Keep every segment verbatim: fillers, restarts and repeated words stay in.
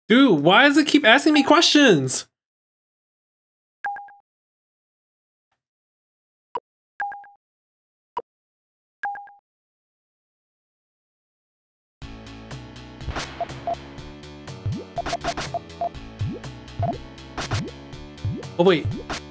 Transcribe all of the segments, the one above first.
Dude, why does it keep asking me questions? Oh, wait.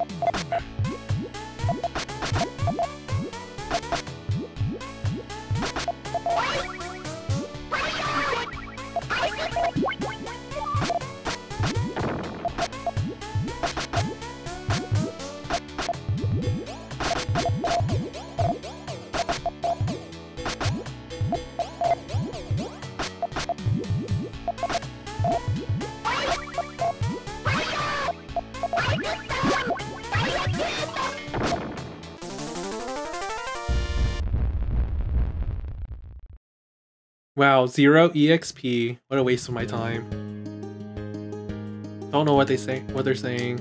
Wow, zero E X P. What a waste of my time. Don't know what they say, what they're saying.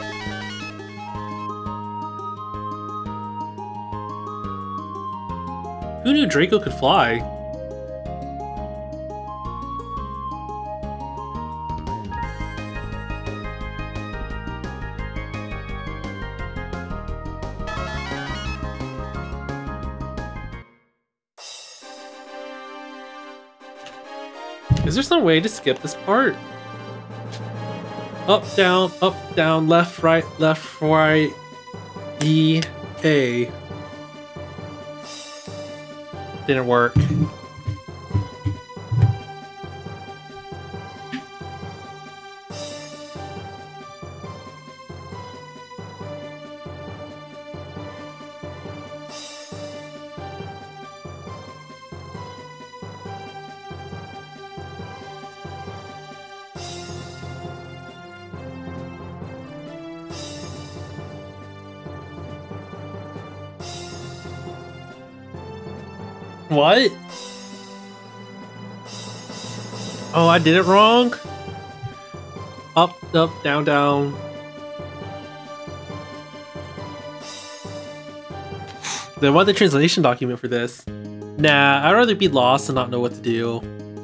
Who knew Draco could fly? Is there some way to skip this part? Up, down, up, down, left, right, left, right, E, A. Didn't work. What? Oh, I did it wrong? Up, up, down, down. Then why the translation document for this? Nah, I'd rather be lost and not know what to do.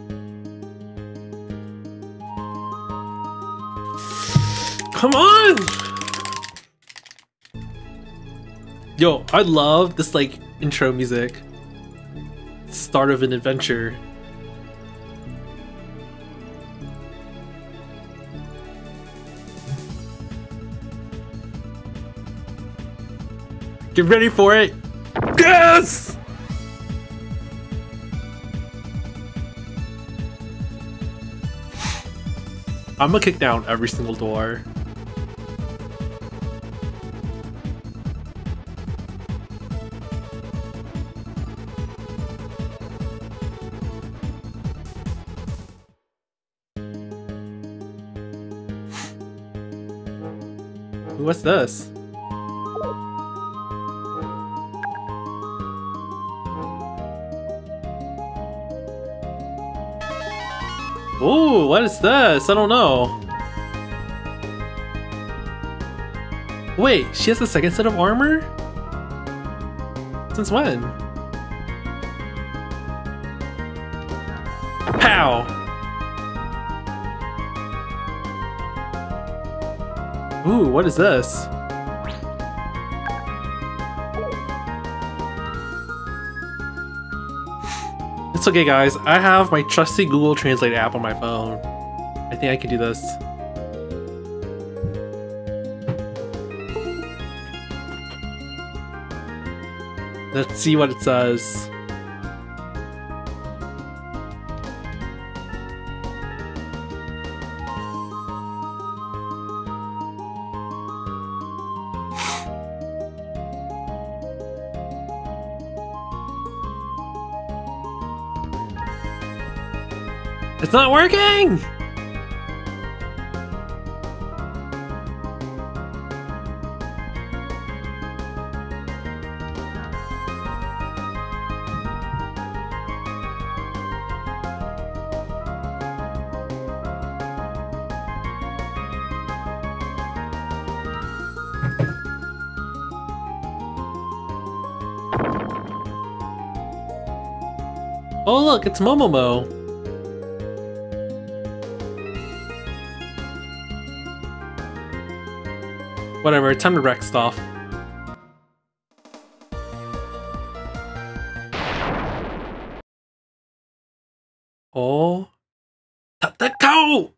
Come on! Yo, I love this like intro music. Start of an adventure. Get ready for it. Yes! I'm gonna kick down every single door. What's this? Ooh, what is this? I don't know. Wait, she has a second set of armor? Since when? Pow! Ooh, what is this? It's okay, guys. I have my trusty Google Translate app on my phone. I think I can do this. Let's see what it says. It's not working! Oh look, it's Momomo! Whatever, time to wreck stuff. Oh. Tateko!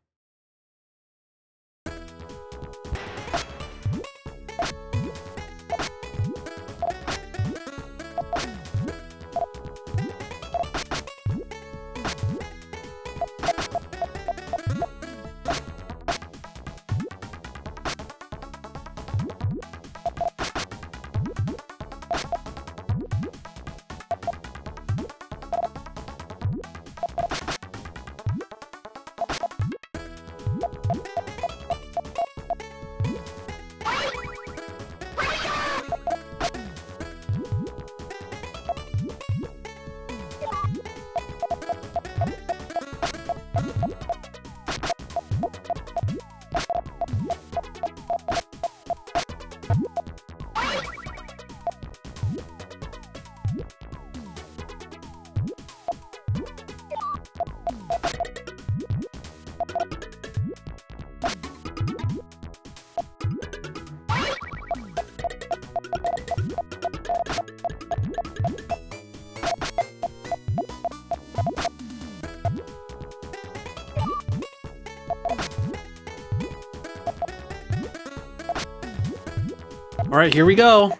All right, here we go.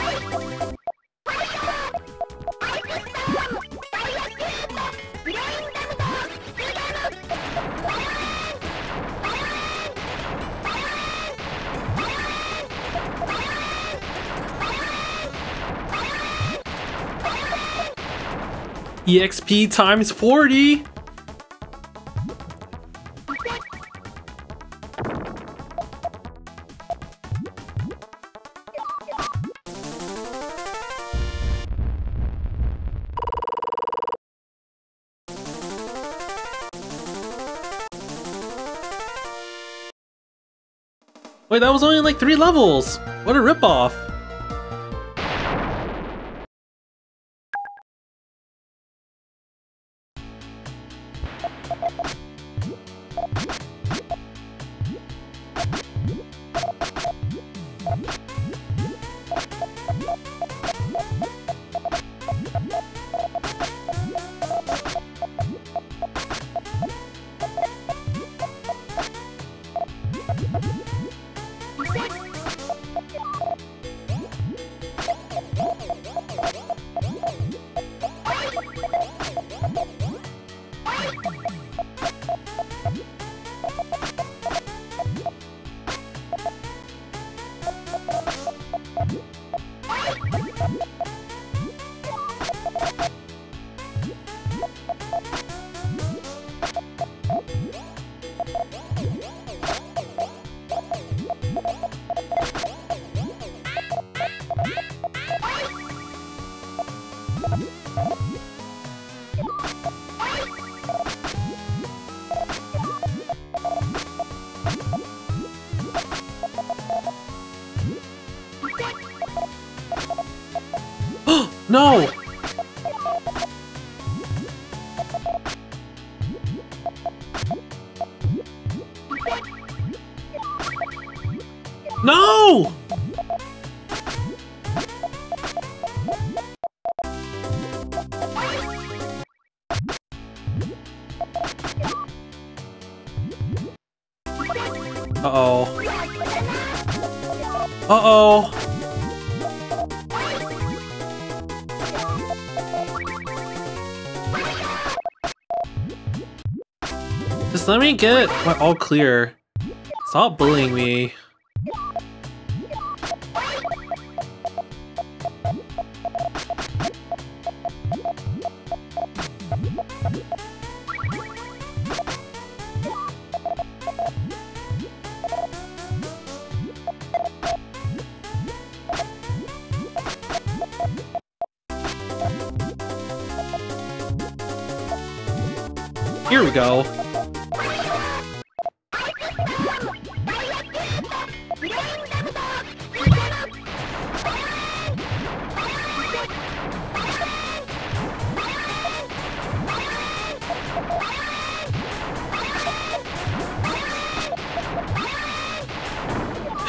E X P times forty. Wait, that was only like three levels. What a ripoff. No! No! Uh-oh. Uh-oh. Just let me get my all clear. Stop bullying me. Here we go.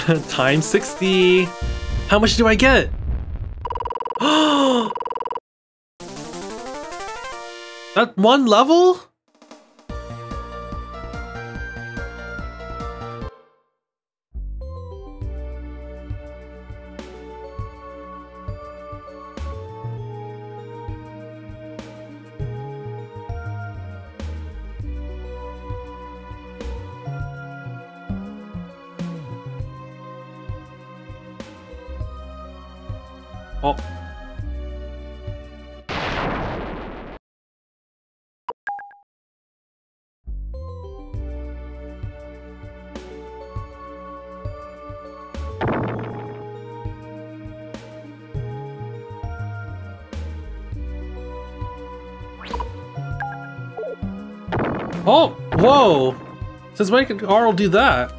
Times sixty. How much do I get? That one level? Oh. Oh, whoa! Since when can Carl do that?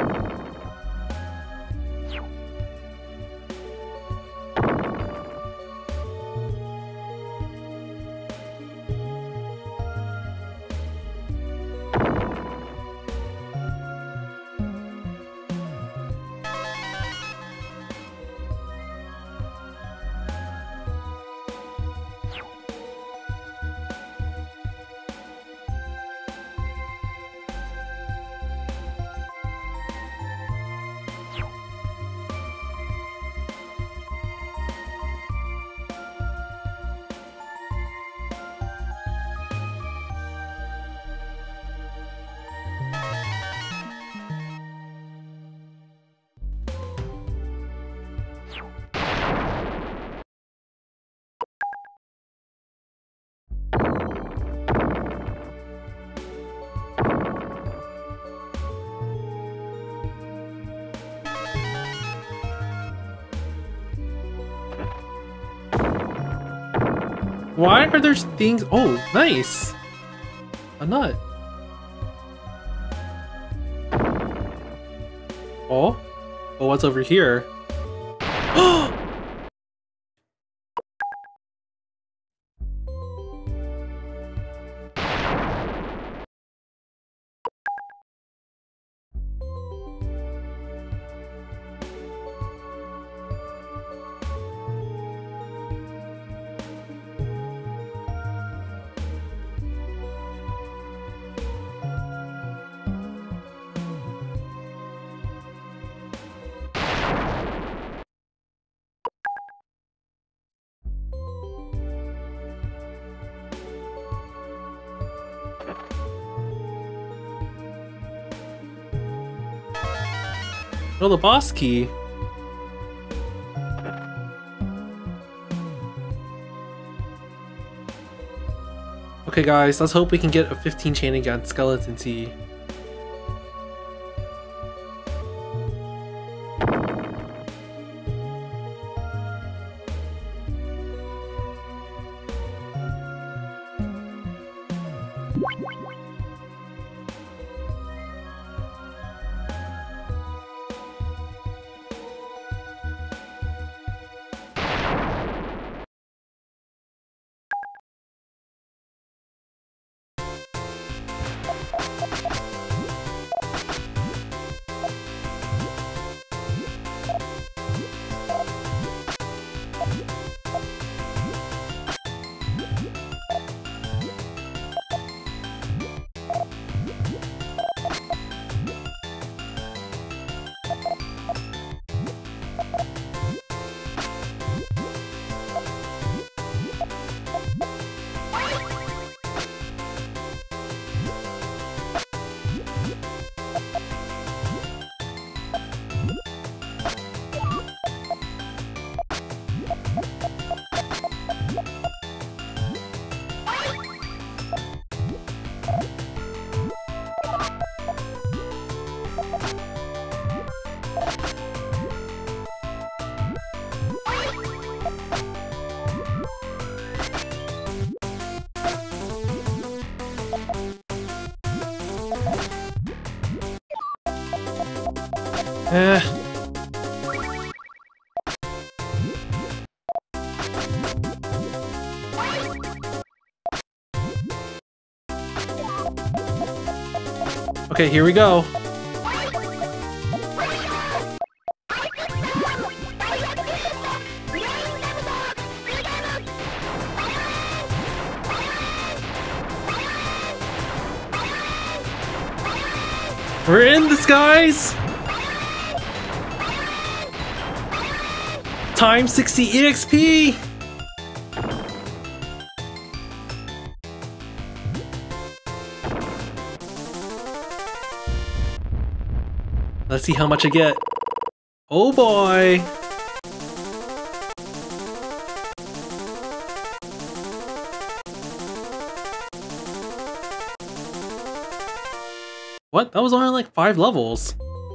Why are there things? Oh, nice! A nut. Oh? Oh, what's over here? Oh, the boss key. Okay guys, let's hope we can get a fifteen chain against Skeleton T. Eh. Okay, here we go. We're in this, guys! Time sixty E X P! Let's see how much I get. Oh boy! What? That was only like five levels.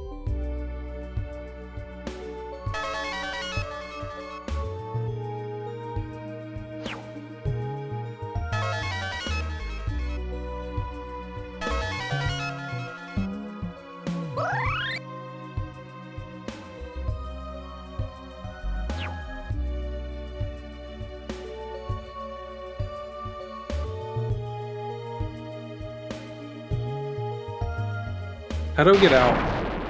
How do I get out?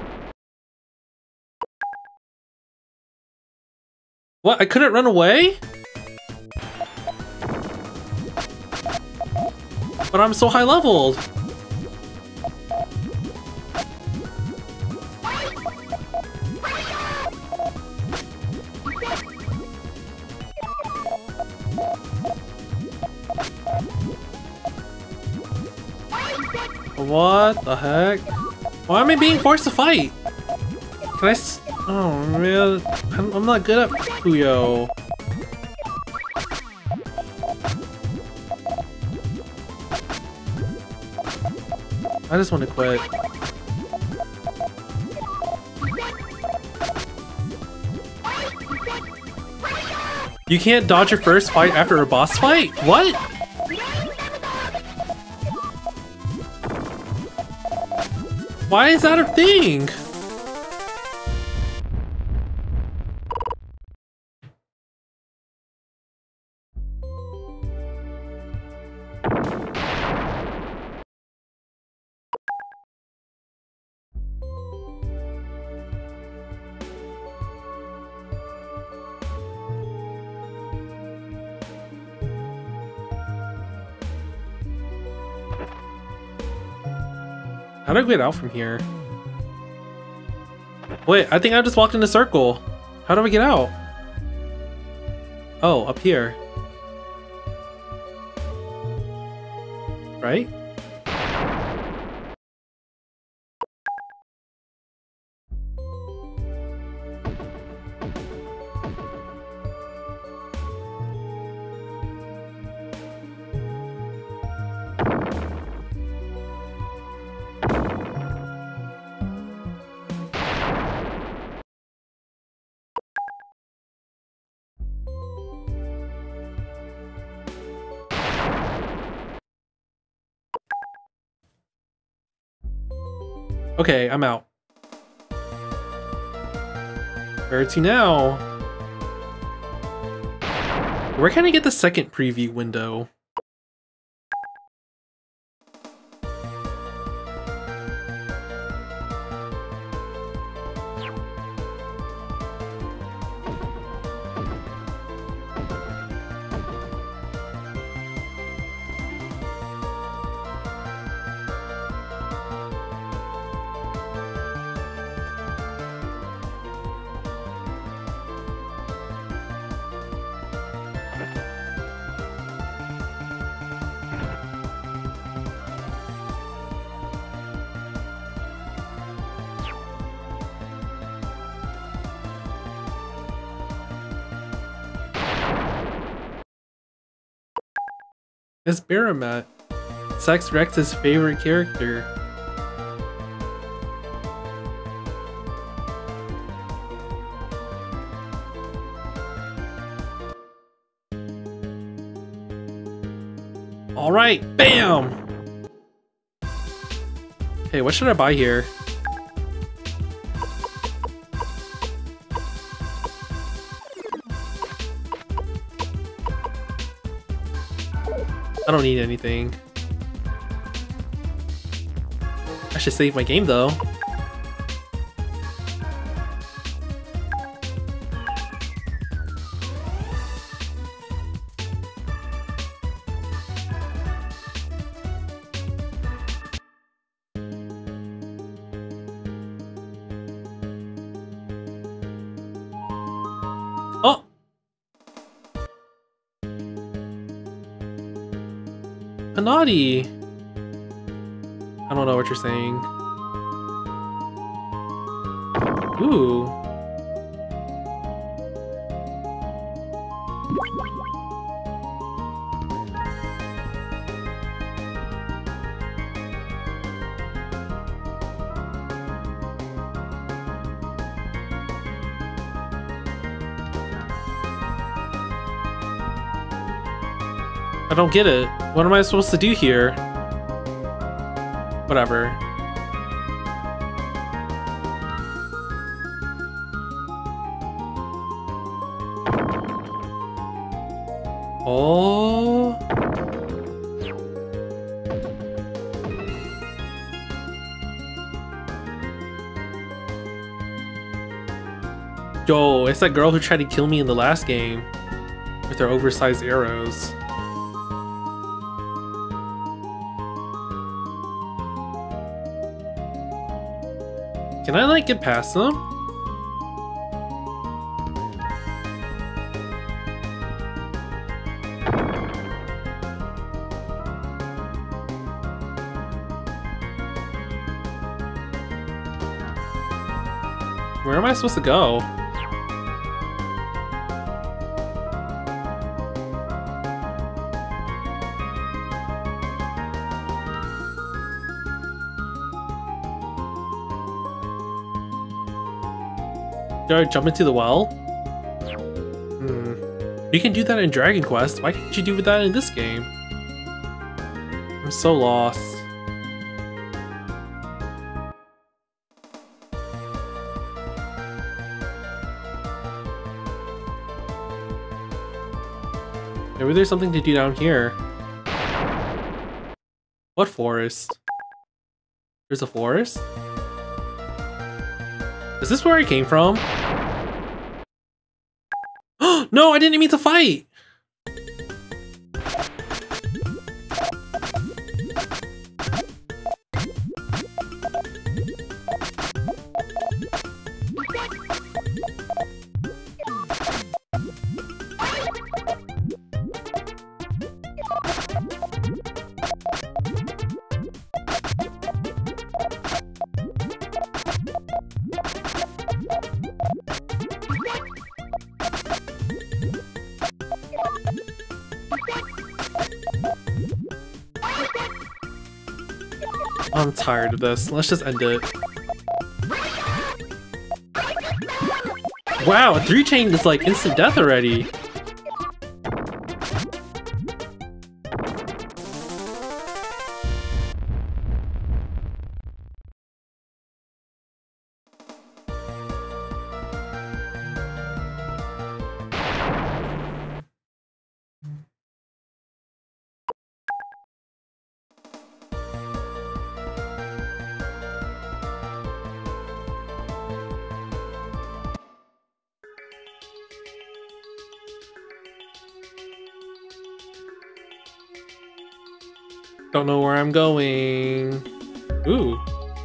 What? I couldn't run away? But I'm so high leveled. What the heck? Why am I being forced to fight? Can I s- Oh man, I'm, I'm not good at Puyo. I just want to quit. You can't dodge your first fight after a boss fight? What? Why is that a thing? How do I get out from here? Wait, I think I just walked in a circle. How do I get out? Oh, up here. Right? Okay, I'm out. Where to now? Where can I get the second preview window? It's Baramat, Sex Rex's favorite character. Alright, bam! Hey, what should I buy here? I don't need anything. I should save my game though. Hanadi. I don't know what you're saying. Ooh. I don't get it. What am I supposed to do here? Whatever. Oh. Yo, it's that girl who tried to kill me in the last game with her oversized arrows. Can I, like, get past them? Where am I supposed to go? Do I jump into the well? Hmm. You can do that in Dragon Quest. Why can't you do that in this game? I'm so lost. Maybe there's something to do down here. What forest? There's a forest? Is this where I came from? No, I didn't mean to fight! I'm tired of this. Let's just end it. Wow, a three chain is like instant death already. Don't know where I'm going. Ooh.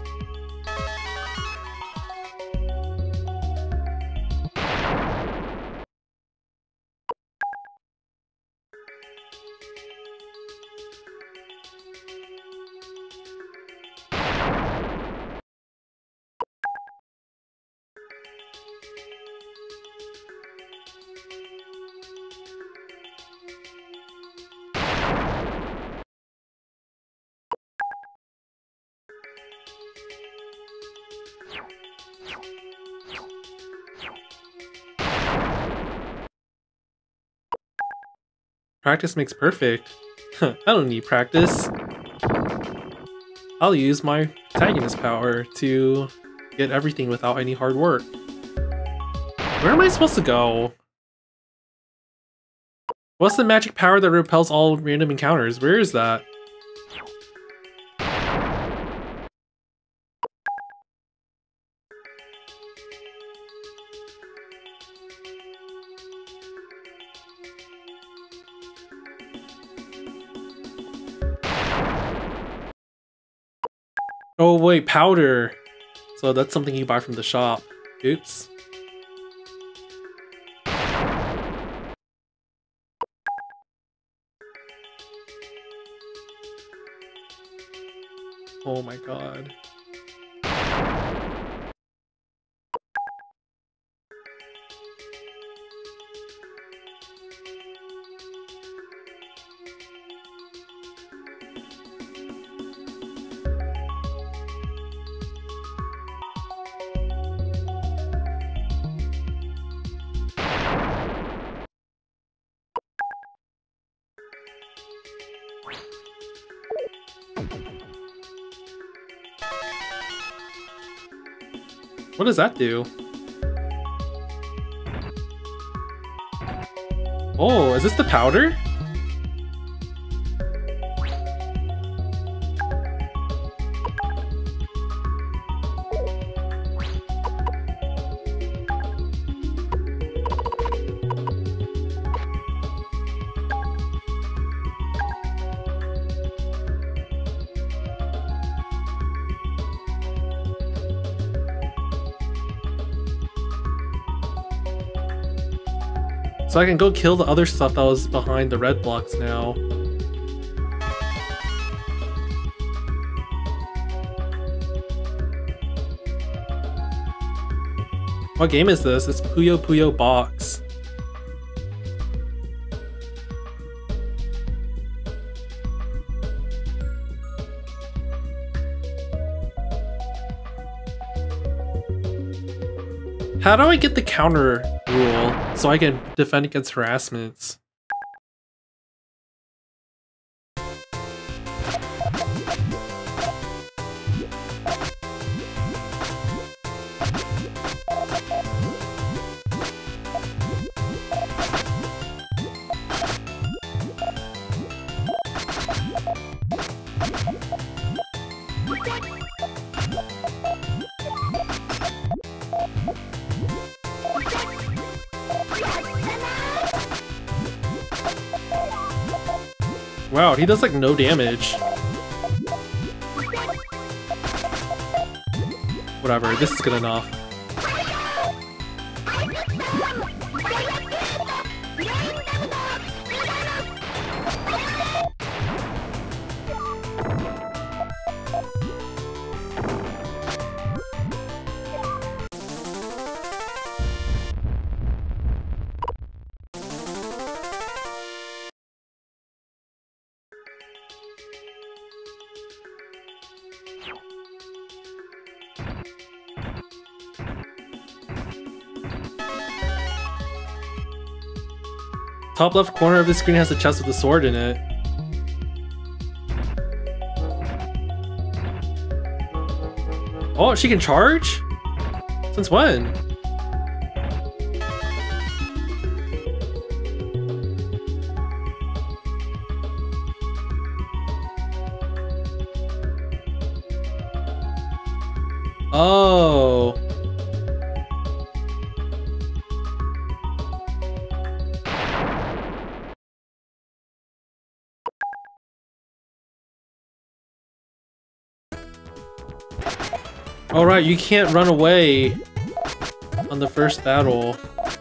Practice makes perfect. I don't need practice. I'll use my protagonist power to get everything without any hard work. Where am I supposed to go? What's the magic power that repels all random encounters? Where is that? Oh wait, powder. So that's something you buy from the shop. Oops. Oh my god. What does that do? Oh, is this the powder? So I can go kill the other stuff that was behind the red blocks now. What game is this? It's Puyo Puyo Box. How do I get the counter rule so I can defend against harassments? Wow, he does like no damage. Whatever, this is good enough. Top left corner of the screen has a chest with a sword in it. Oh, she can charge? Since when? Oh. Alright, you can't run away on the first battle.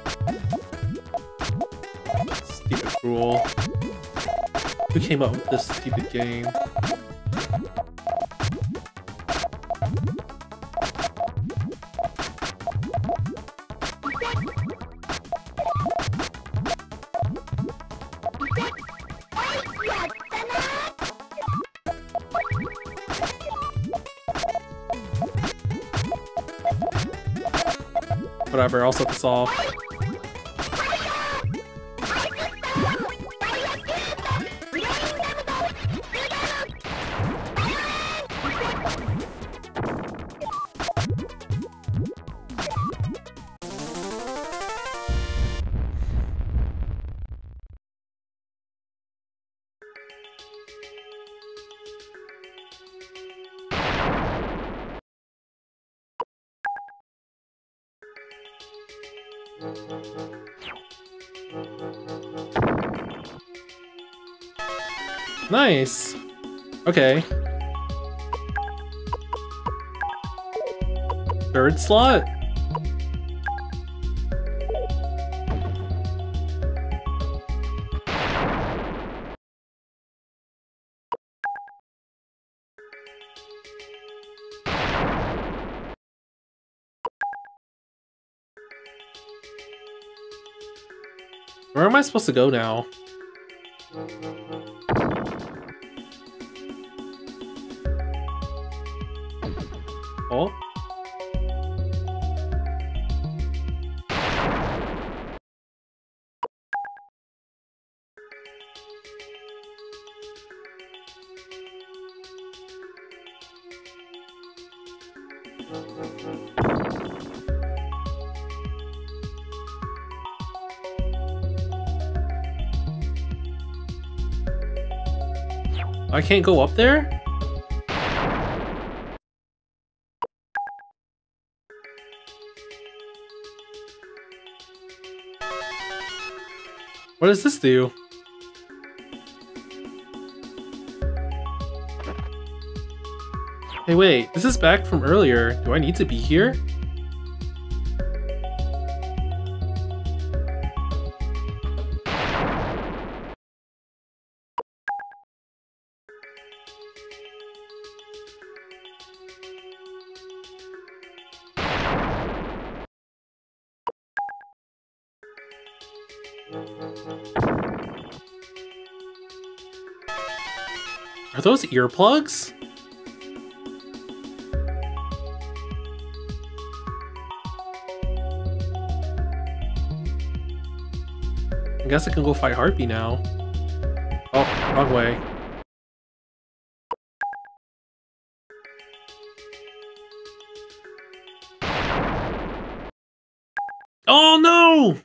Stupid rule. Who came up with this stupid game? Whatever, I'll set this off. Nice. Okay. Third slot? Where am I supposed to go now? Oh? I can't go up there? What does this do? Hey wait, this is back from earlier. Do I need to be here? Are those earplugs? I guess I can go fight Harpy now. Oh, wrong way. Oh no!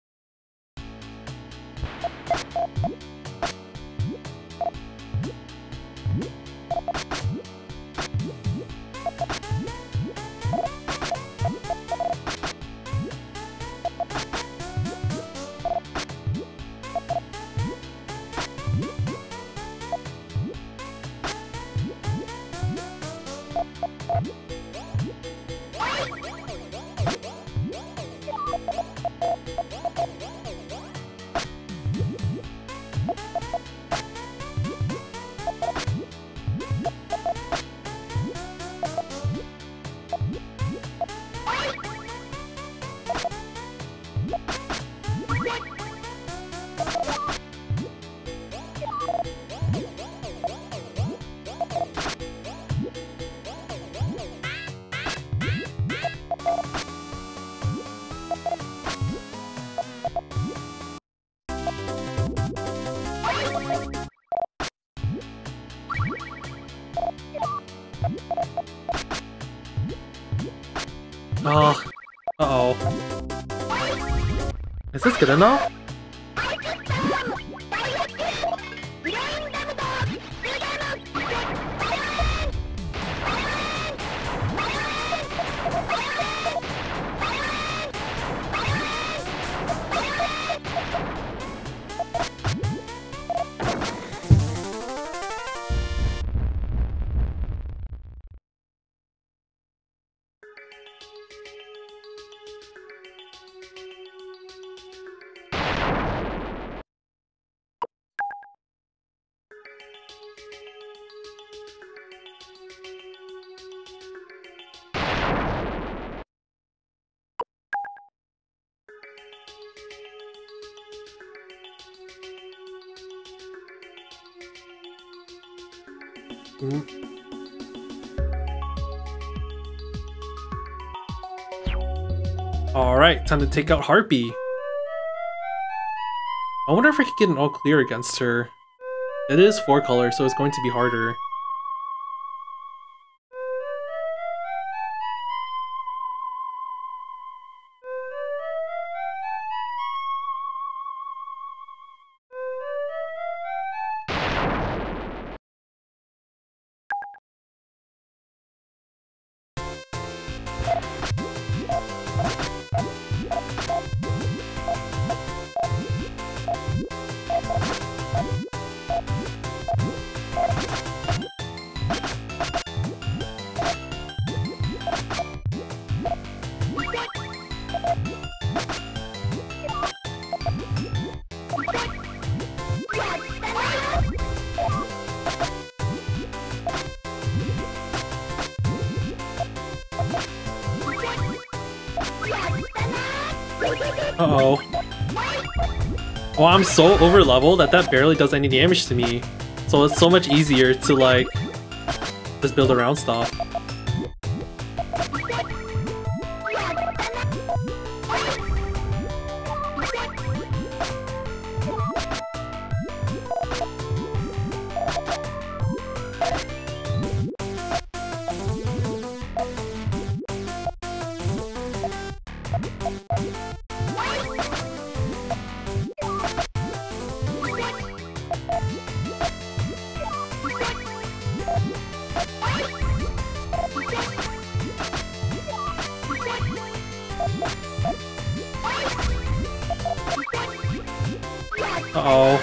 Oh, uh-oh. Is this good enough? Mm. Alright, time to take out Harpy. I wonder if I could get an all clear against her. It is four colors, so it's going to be harder. Uh-oh. Oh, I'm so over leveled that that barely does any damage to me. So it's so much easier to like just build around stuff. Uh-oh.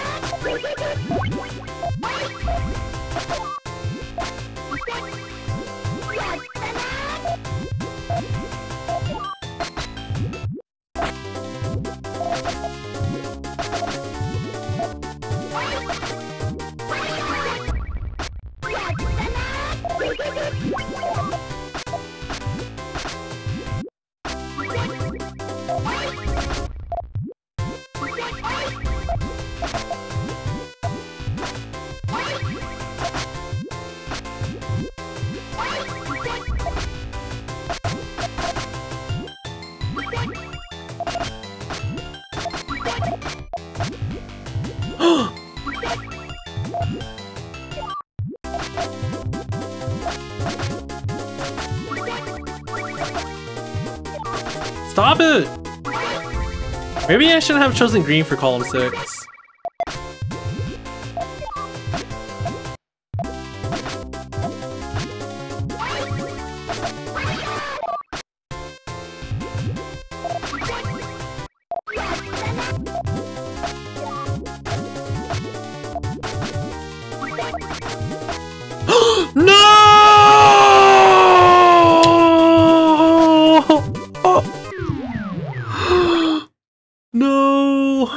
Stop it! Maybe I shouldn't have chosen green for column six. No! No!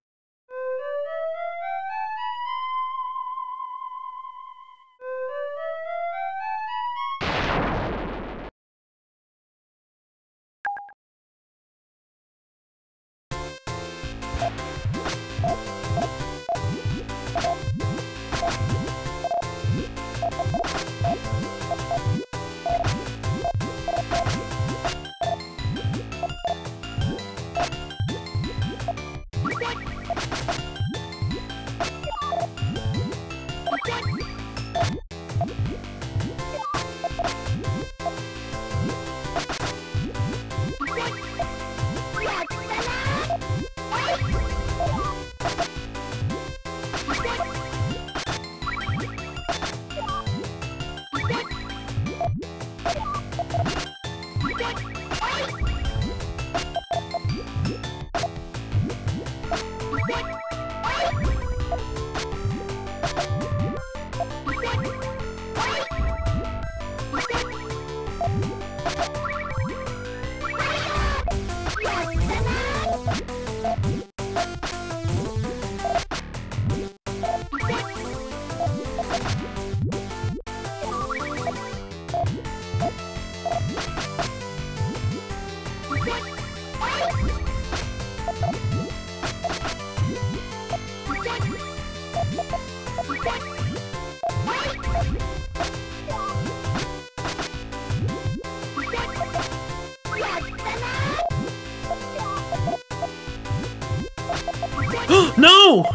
No!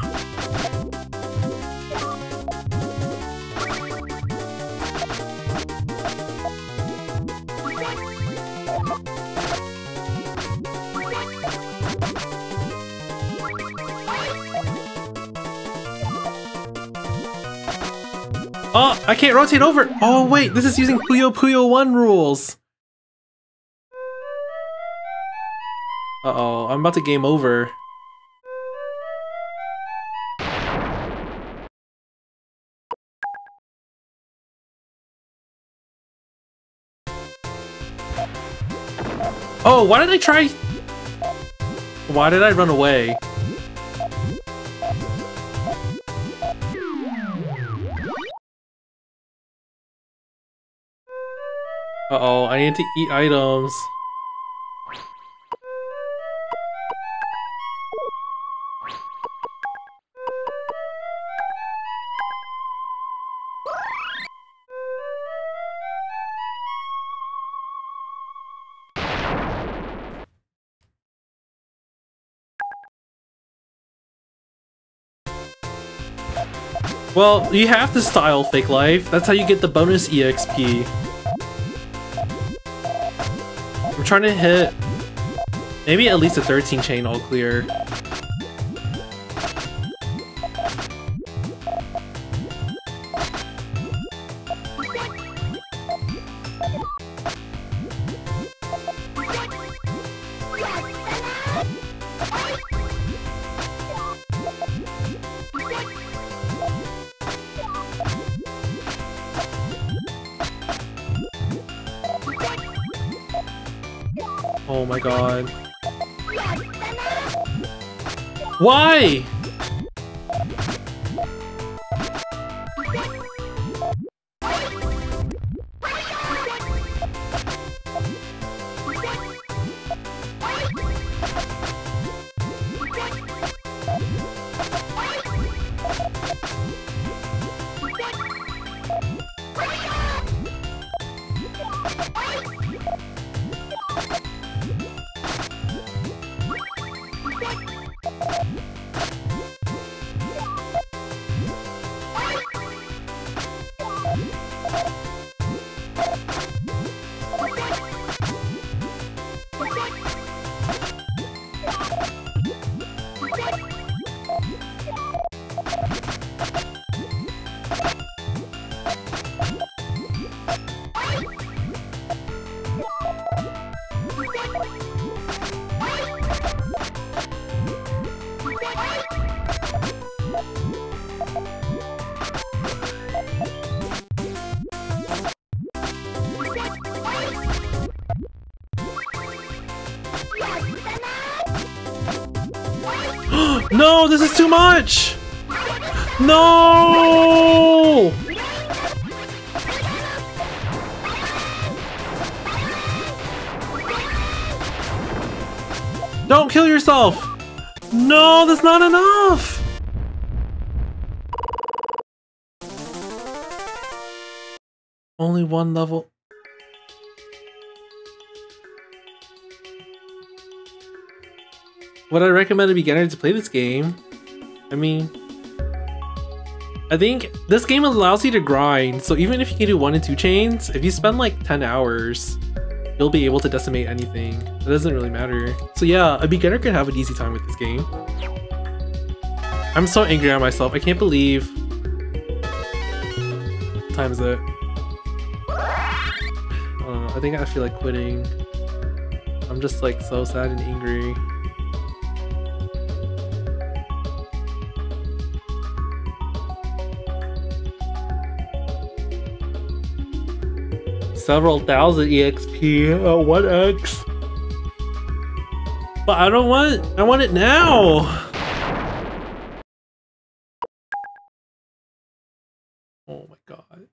Oh, I can't rotate over! Oh wait, this is using Puyo Puyo one rules! Uh-oh, I'm about to game over. Oh, why did I try? Why did I run away? Uh-oh, I need to eat items. Well, you have to style Fake Life. That's how you get the bonus E X P. I'm trying to hit maybe at least a thirteen chain all clear. Oh my god. Why? No, this is too much! No! Don't kill yourself! No, that's not enough! Only one level. Would I recommend a beginner to play this game? I mean, I think this game allows you to grind, so even if you can do one and two chains, if you spend like ten hours, you'll be able to decimate anything. It doesn't really matter. So yeah, a beginner can have an easy time with this game. I'm so angry at myself. I can't believe... What time is it? I don't know. I think I feel like quitting. I'm just like so sad and angry. Several thousand E X P, uh, one X. But I don't want, I want it now. Oh my god.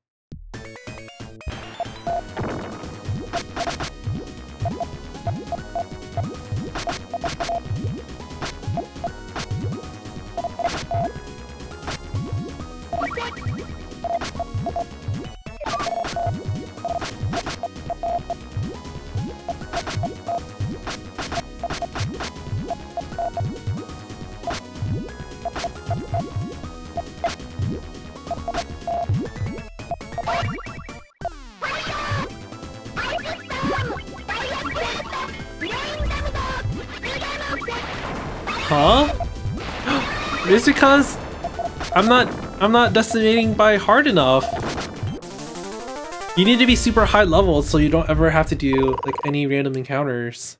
Huh? It's because I'm not I'm not decimating by hard enough. You need to be super high level so you don't ever have to do like any random encounters.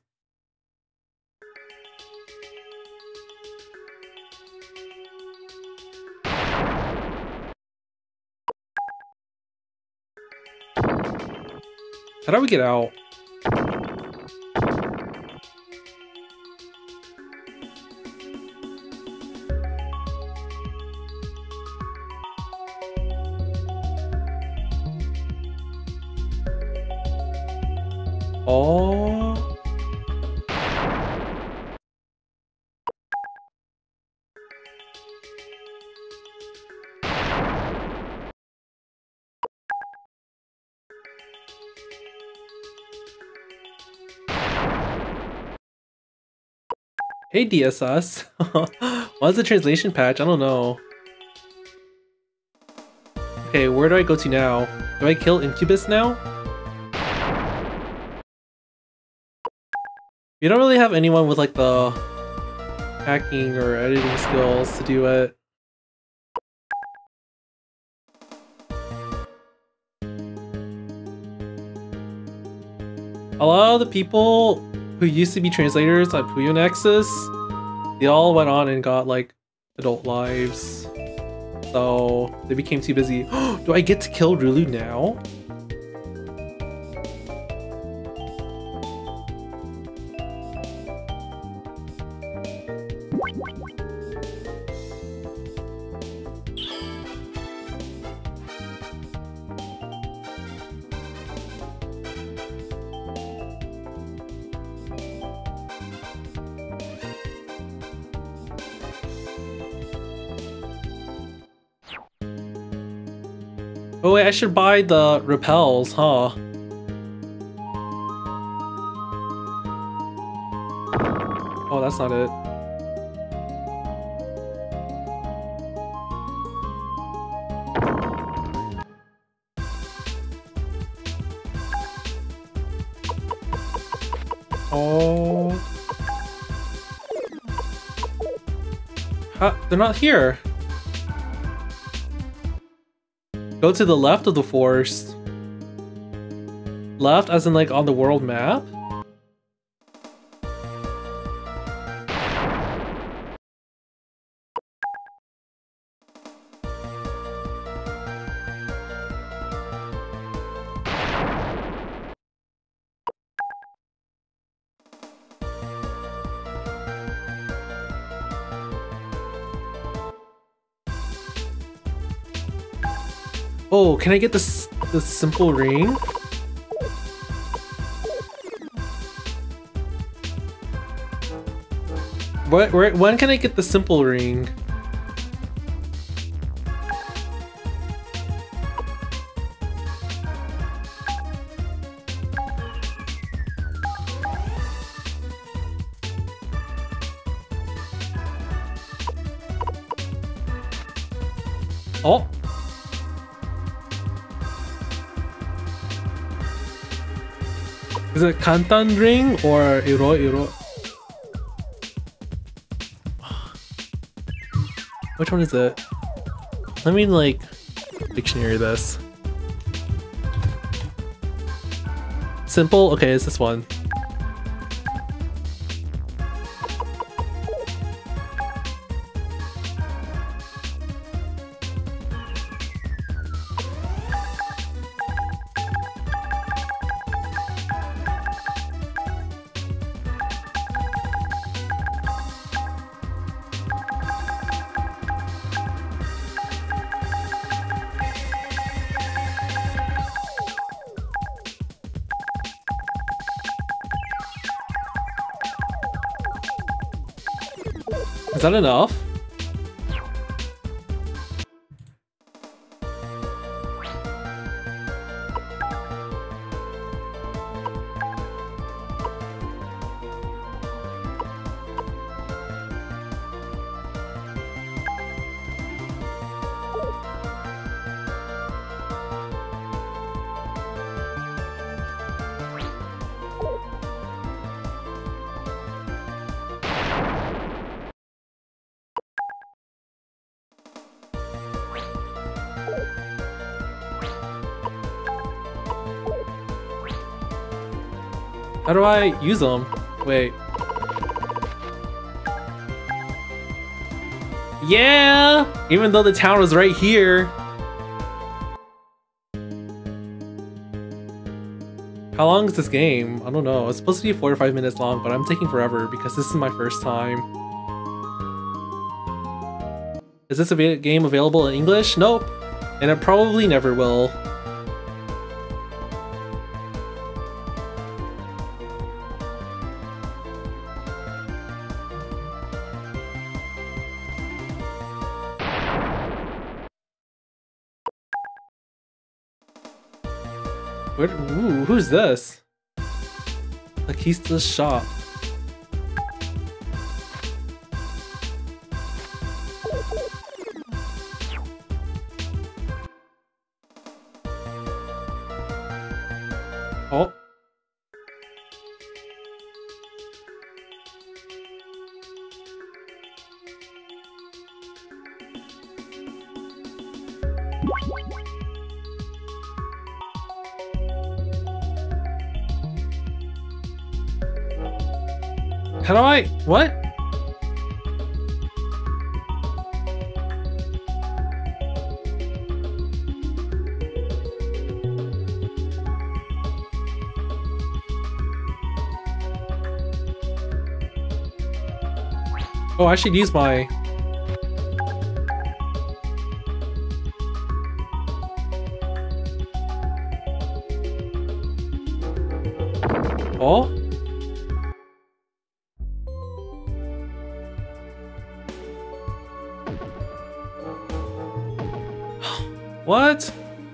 How do we get out? Oh. Hey D S S. What's the translation patch? I don't know. Okay, where do I go to now? Do I kill Incubus now? You don't really have anyone with like the hacking or editing skills to do it. A lot of the people who used to be translators at Puyo Nexus, they all went on and got like adult lives. So they became too busy. Do I get to kill Rulu now? Oh wait, I should buy the repels, huh? Oh, that's not it. Oh. Huh, they're not here. Go to the left of the forest. Left as in like on the world map? Oh, can I get this the simple ring? What? Where? When can I get the simple ring? Oh. Is it Kantan ring or Iro Iro? Which one is it? Let me like dictionary this. Simple? Okay, it's this one. Is that enough? How do I use them? Wait. Yeah! Even though the town was right here. How long is this game? I don't know. It's supposed to be four to five minutes long, but I'm taking forever because this is my first time. Is this a game available in English? Nope. And it probably never will. Where, ooh, who's this? The keys to the shop. Oh. How do I... What? Oh, I should use my... Oh? What?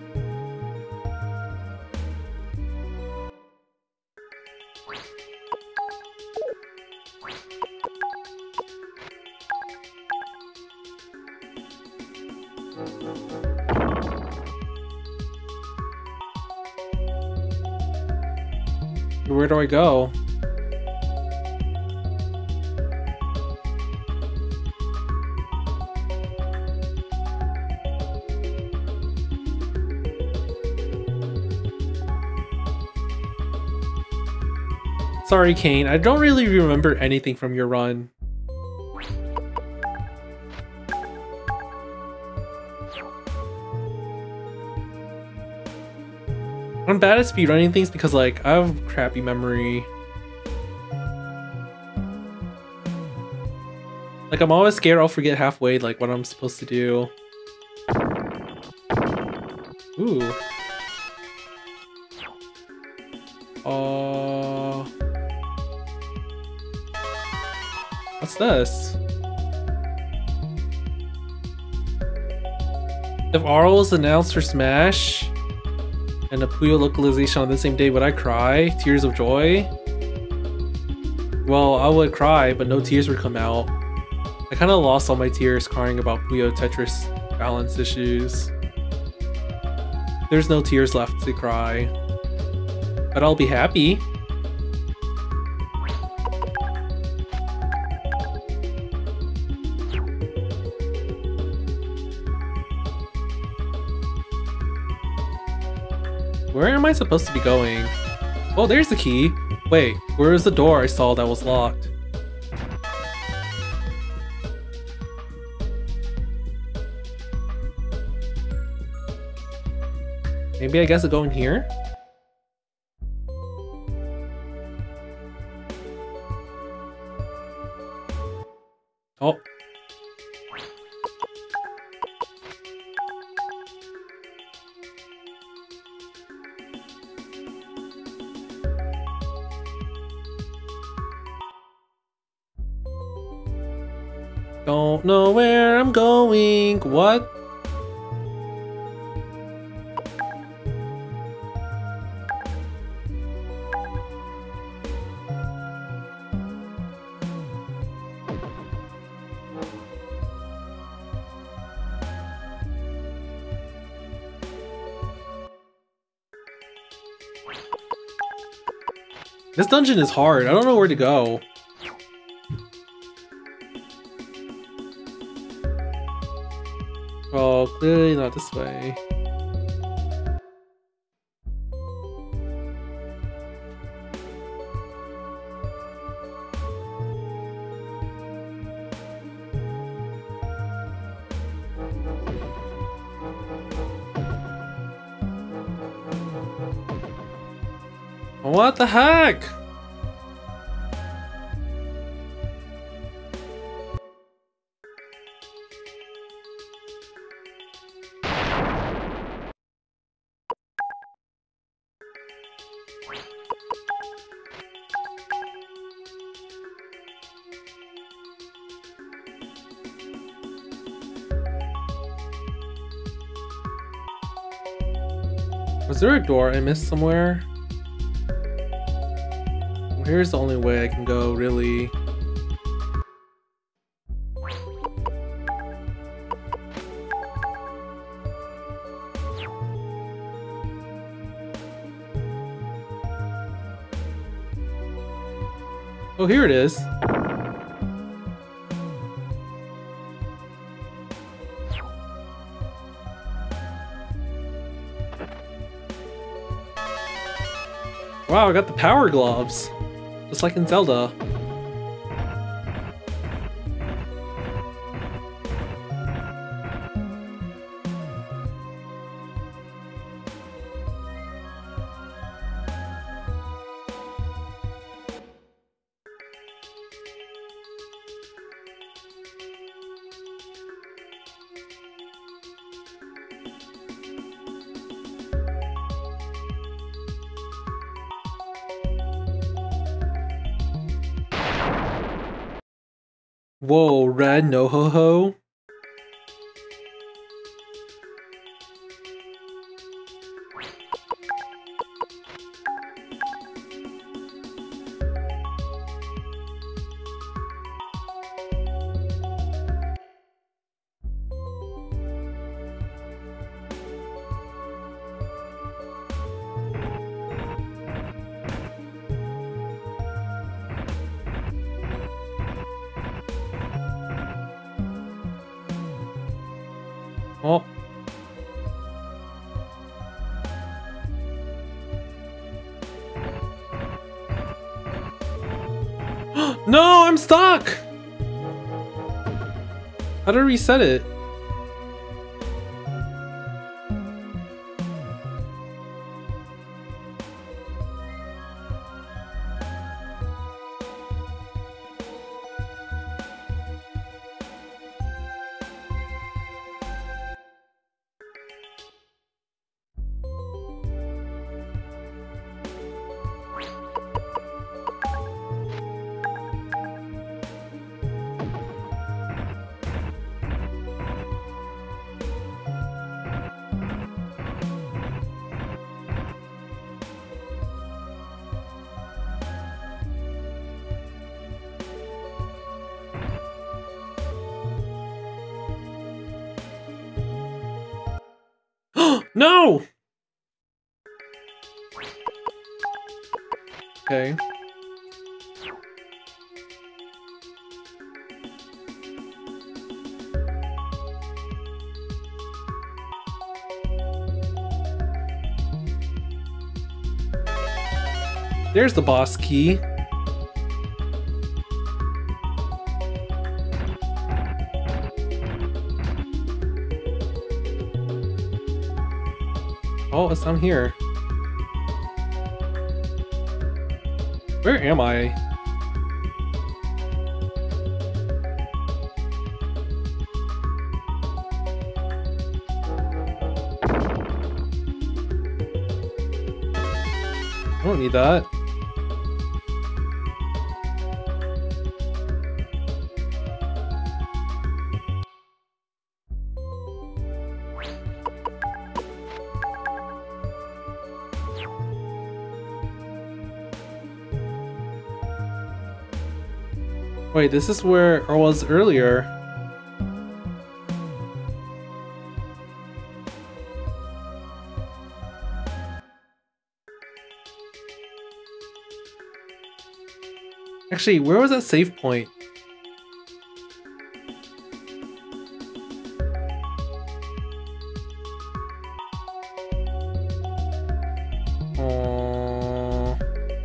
Where do I go? Sorry, Kane. I don't really remember anything from your run. I'm bad at speedrunning things because, like, I have crappy memory. Like, I'm always scared I'll forget halfway, like, what I'm supposed to do. Ooh. Uh... What's this? If R O was announced for Smash and the Puyo localization on the same day, would I cry? Tears of joy? Well, I would cry, but no tears would come out. I kind of lost all my tears crying about Puyo Tetris balance issues. There's no tears left to cry. But I'll be happy. Where am I supposed to be going? Oh, there's the key. Wait, where is the door I saw that was locked? Maybe I guess I go in here? Oh. Don't know where I'm going. What? This dungeon is hard. I don't know where to go. Oh, clearly not this way. What the heck? Was there a door I missed somewhere? Here's the only way I can go, really. Oh, here it is. Wow, I got the power gloves. Just like in Zelda. Whoa, red no ho ho. Oh. No, I'm stuck! How do I reset it? No! Okay. There's the boss key. Oh, it's down here. Where am I? I don't need that. Wait, this is where I was earlier. Actually, where was that save point? Oh.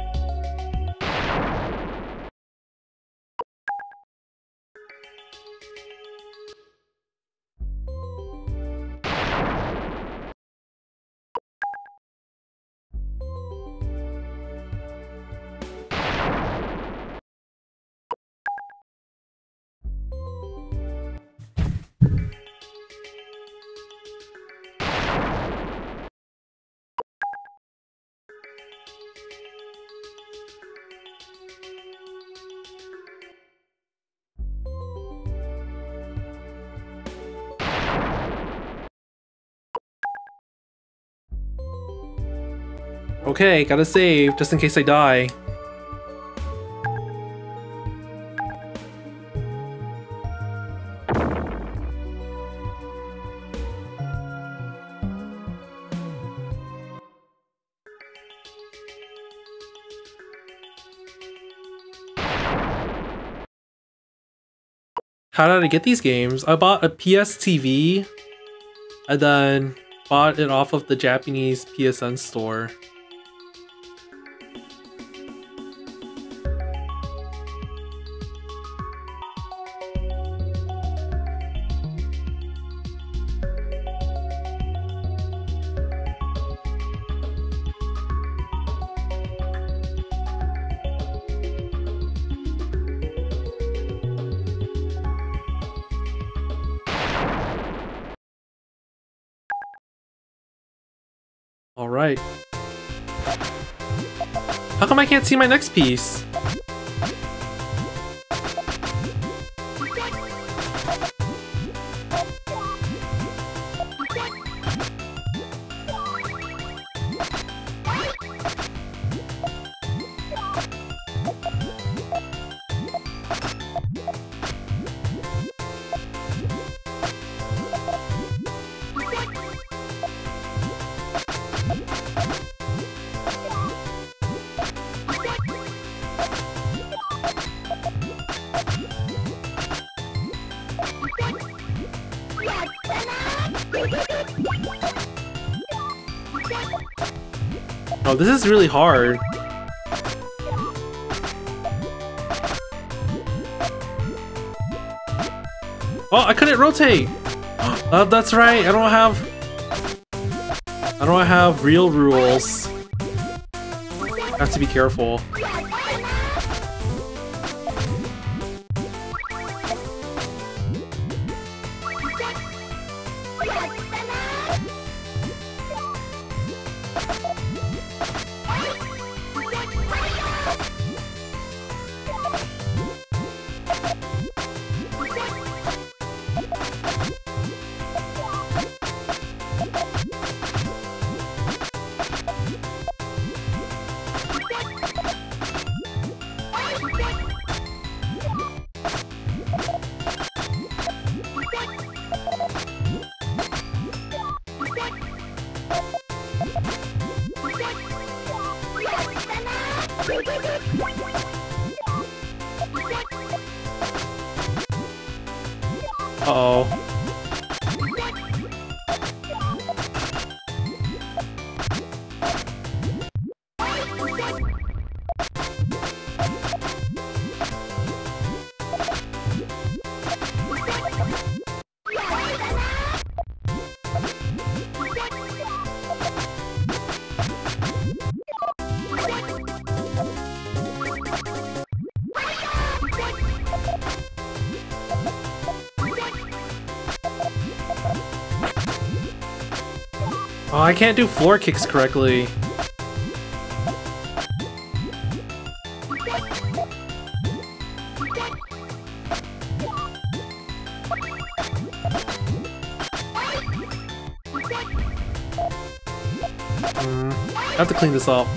Okay, gotta save, just in case I die. how did I get these games? I bought a P S T V and then bought it off of the Japanese P S N store. All right. How come I can't see my next piece? Oh, this is really hard. Oh, I couldn't rotate! Uh, that's right, I don't have... I don't have real rules. I have to be careful. Uh-oh. Oh, I can't do floor kicks correctly. Mm, I have to clean this up.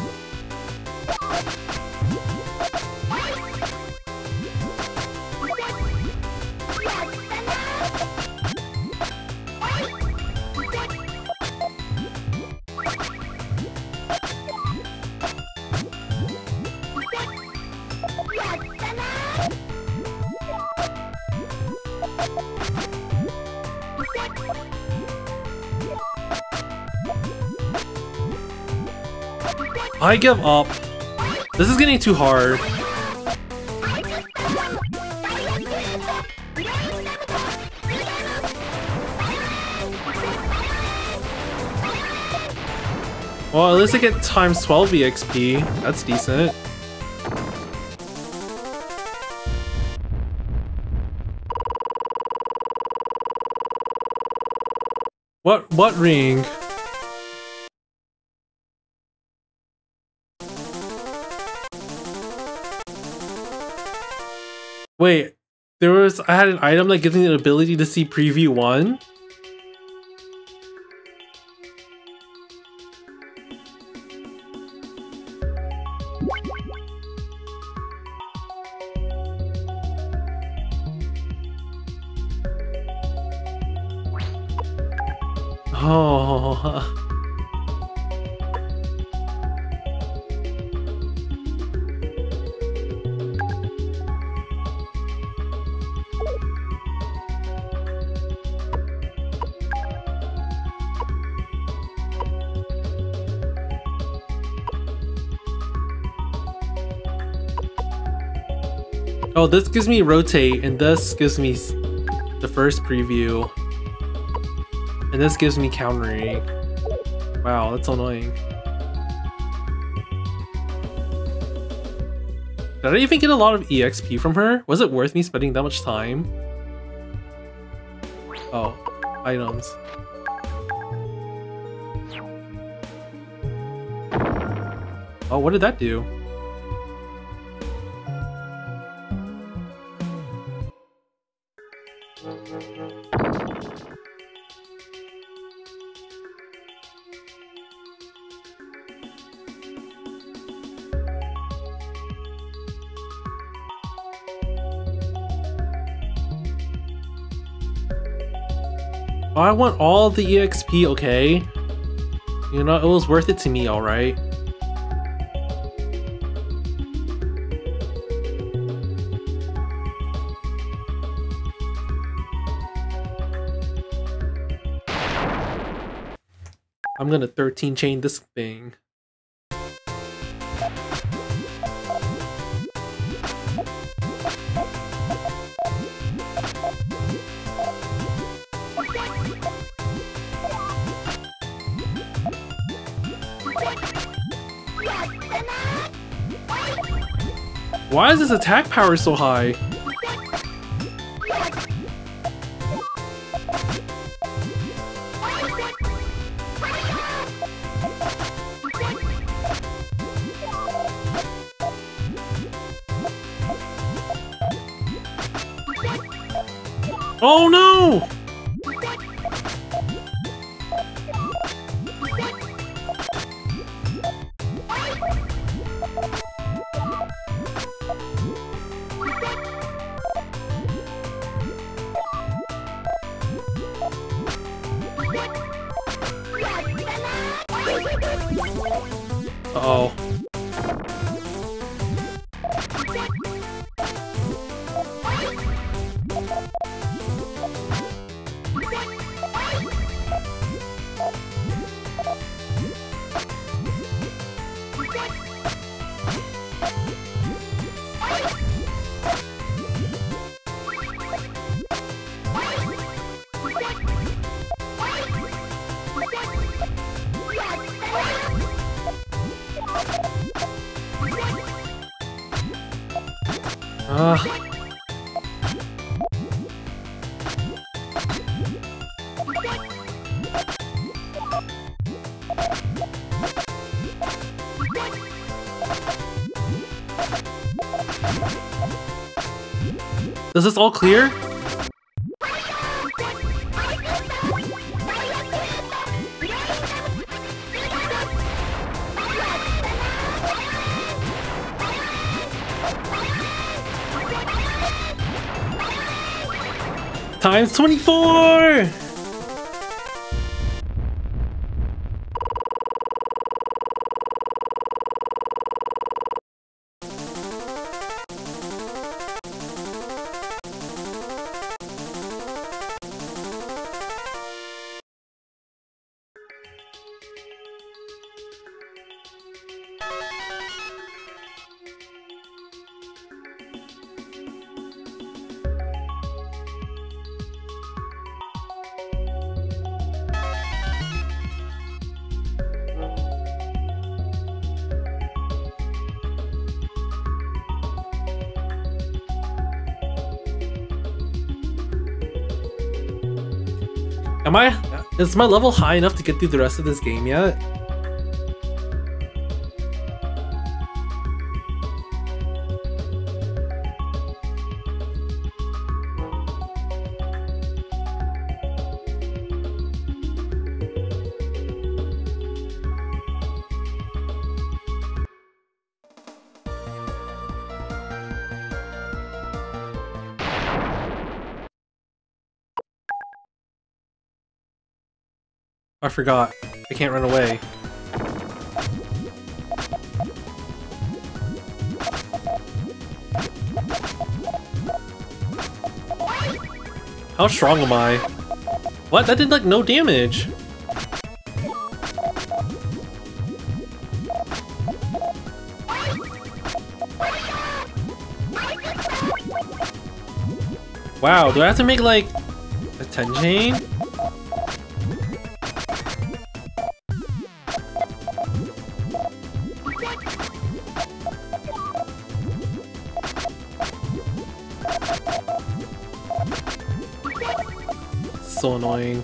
I give up. This is getting too hard. Well, at least I get times twelve E X P. That's decent. What what ring? Wait, there was I had an item that gives me the ability to see preview one? Oh. Oh, this gives me rotate, and this gives me the first preview. And this gives me countering. Wow, that's annoying. Did I even get a lot of E X P from her? Was it worth me spending that much time? Oh, items. Oh, what did that do? Oh, I want all the E X P, okay. You know, it was worth it to me, alright. I'm gonna thirteen chain this thing. Why is his attack power so high? Oh no! Uh-oh. Uh. Is this all clear? Times twenty-four! Am I... is my level high enough to get through the rest of this game yet? I forgot. I can't run away. How strong am I? What? That did like no damage. Wow, do I have to make like a ten chain? So annoying.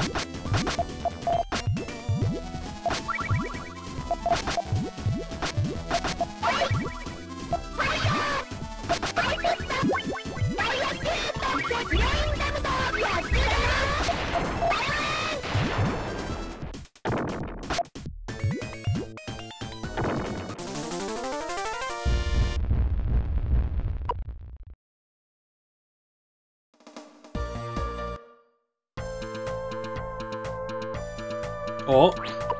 Oh.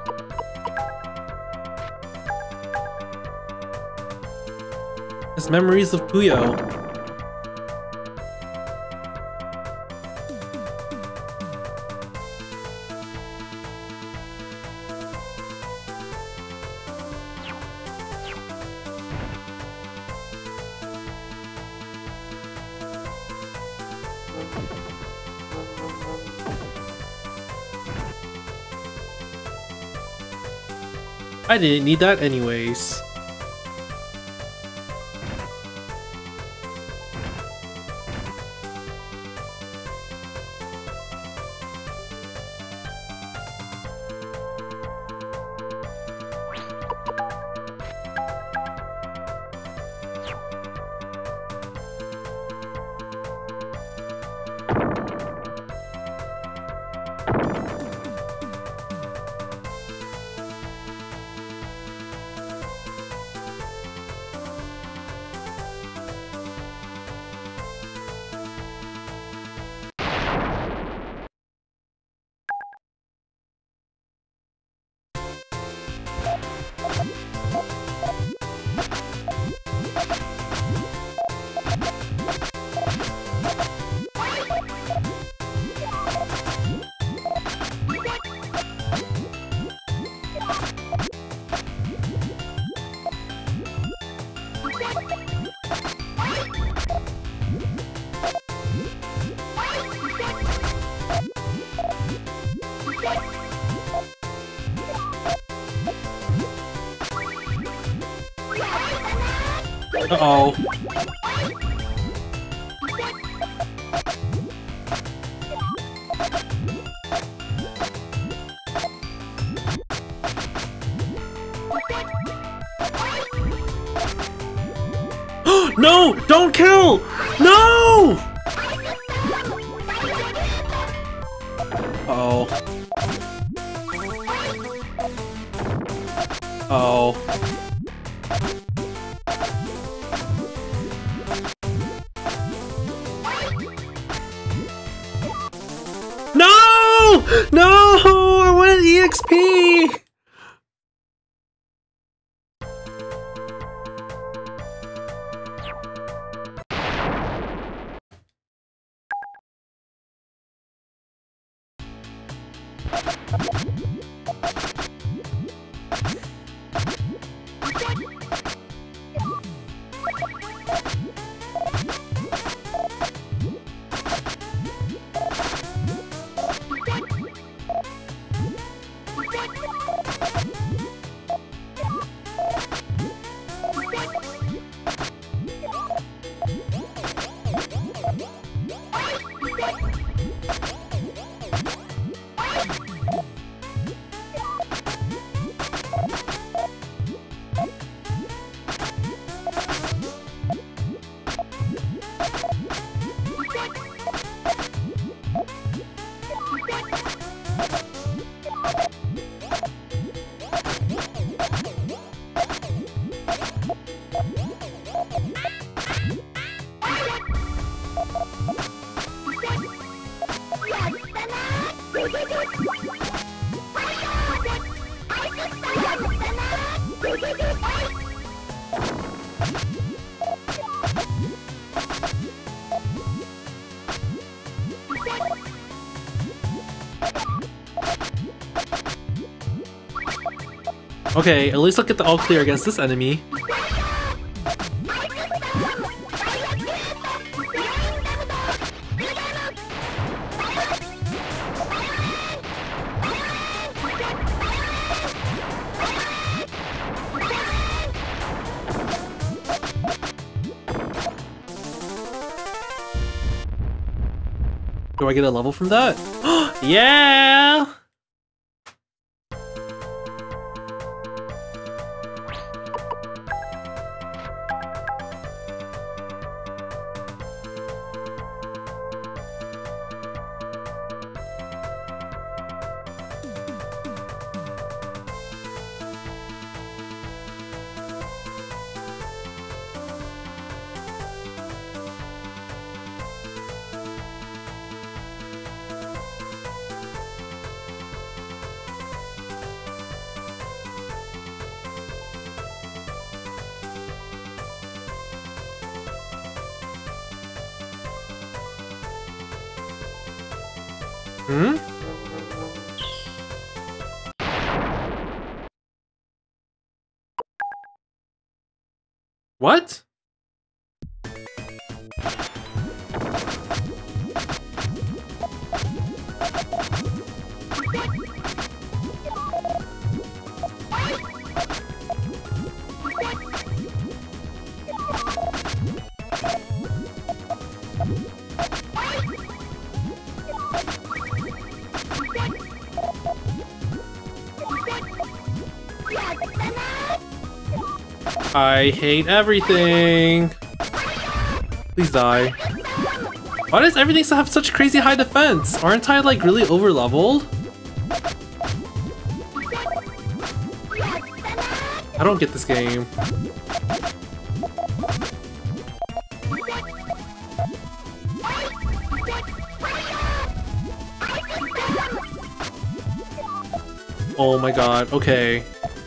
It's memories of Puyo. I didn't need that anyways. Uh-oh. No! Don't kill! No! Uh-oh. Uh-oh. No! No! I wanted E X P! Okay, at least I'll get the all clear against this enemy. Do I get a level from that? Yeah! Hmm? What? I hate everything. Please die. Why does everything still have such crazy high defense? Aren't I like really over leveled? I don't get this game. Oh my god, okay.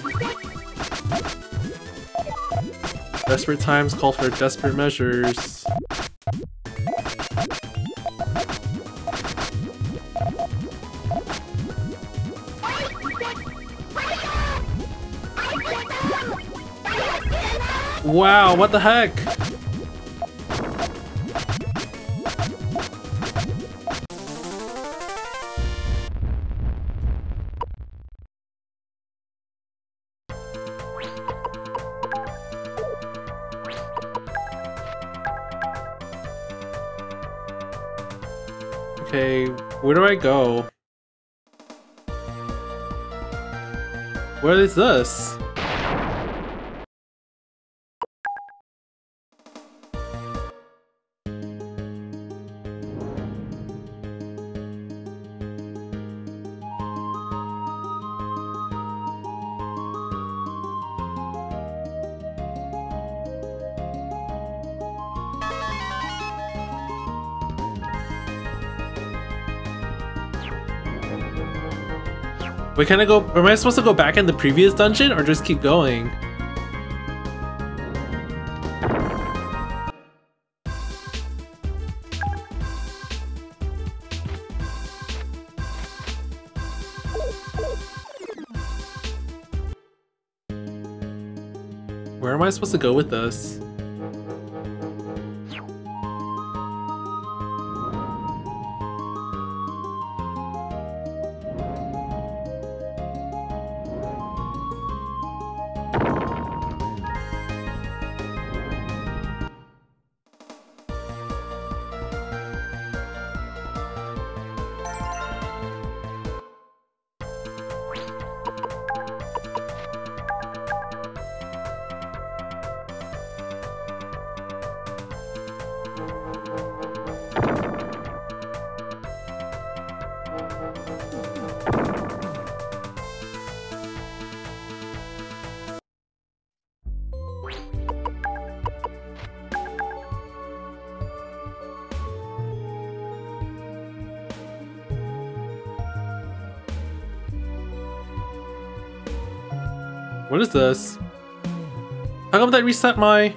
Desperate times call for desperate measures. Wow, what the heck? Okay, where do I go? What is this? Wait, can I go? Am I supposed to go back in the previous dungeon or just keep going? Where am I supposed to go with this? What is this? How come that reset my...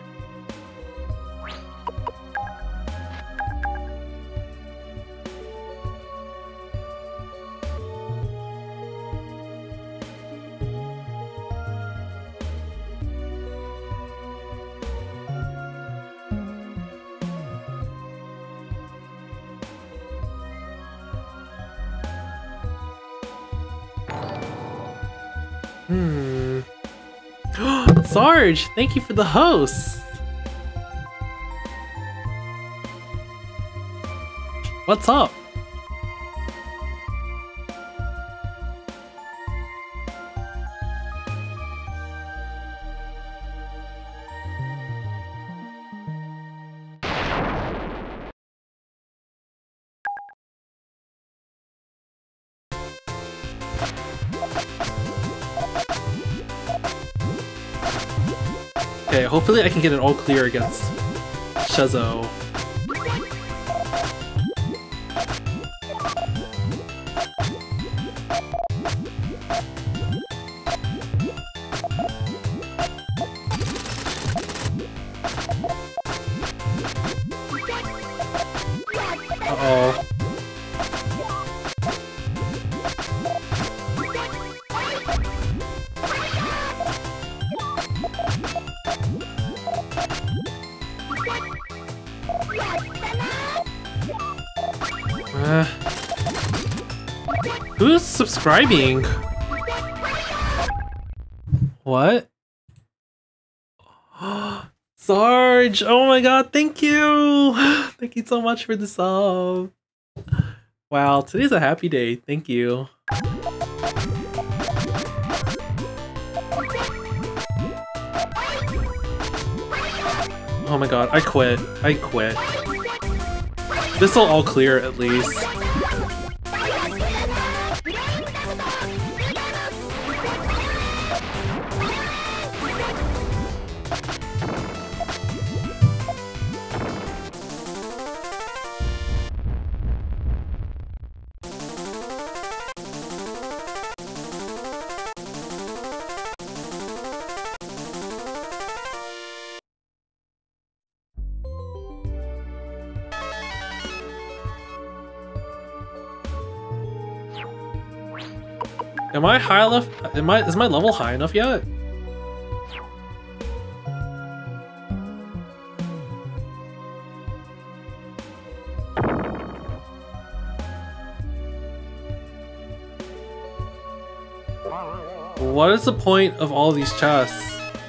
Hmm... Sarge, thank you for the host! What's up? Okay, hopefully I can get an all clear against Shezo. Uh-oh. Uh, who's subscribing? What? Sarge! Oh my god, thank you! Thank you so much for the sub. Wow, today's a happy day. Thank you. Oh my god, I quit. I quit. This'll all clear at least. Am I high enough? Am I, is my level high enough yet? What is the point of all these chests?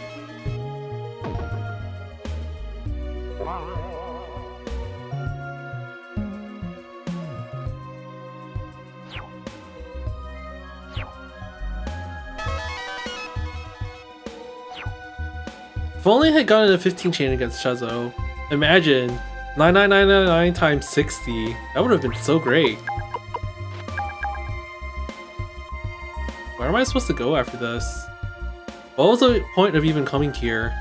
If only I had gotten a fifteen chain against Shezo. Imagine nine nine nine nine nine times sixty. That would have been so great. Where am I supposed to go after this? What was the point of even coming here?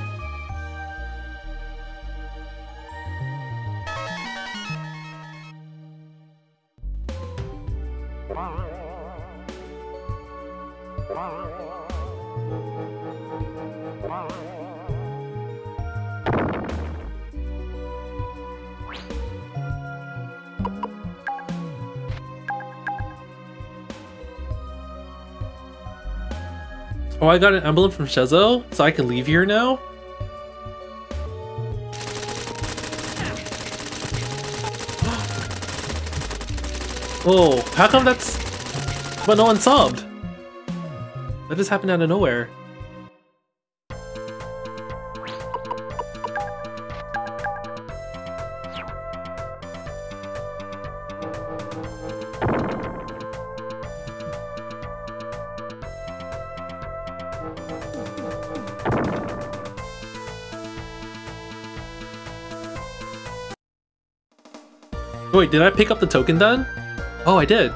Oh, I got an emblem from Shezo, so I can leave here now? Oh, how come that's... but no one subbed? That just happened out of nowhere. Wait, did I pick up the token then? Oh, I did.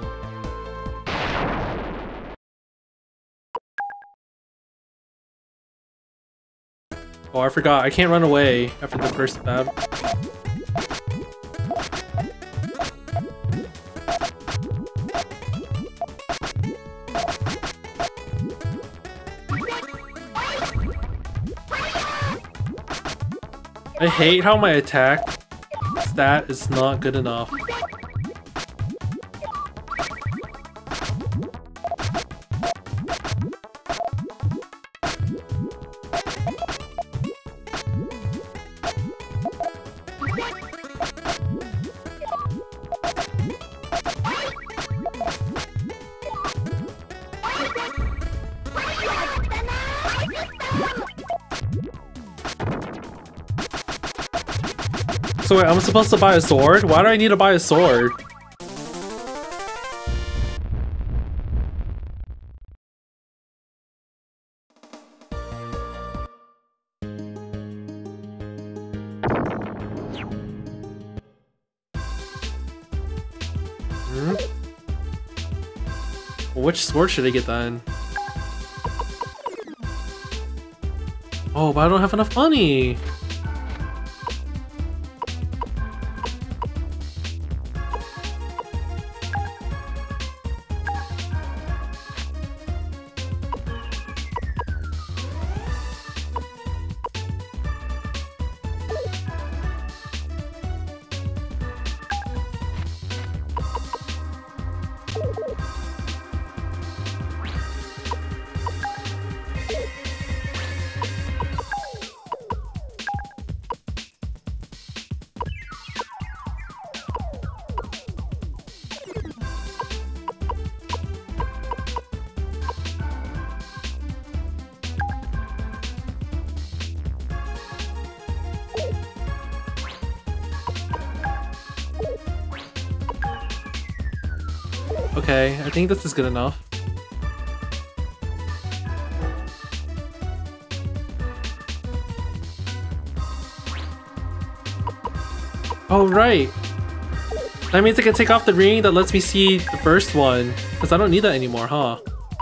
Oh, I forgot. I can't run away after the first battle. I hate how my attack stat is not good enough. So wait, I'm supposed to buy a sword? Why do I need to buy a sword? Hmm? Which sword should I get then? Oh, but I don't have enough money. Okay, I think this is good enough. Oh, right. That means I can take off the ring that lets me see the first one. Because I don't need that anymore, huh?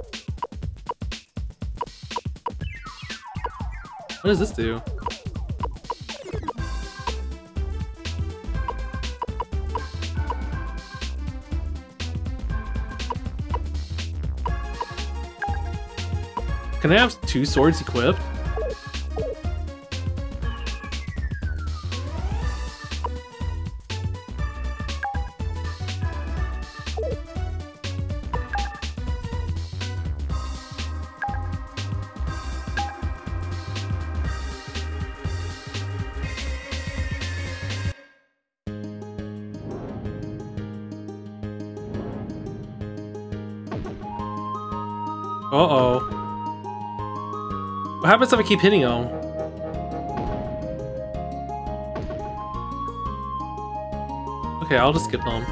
What does this do? Can I have two swords equipped? Uh-oh. What happens if I keep hitting him? Okay, I'll just skip them.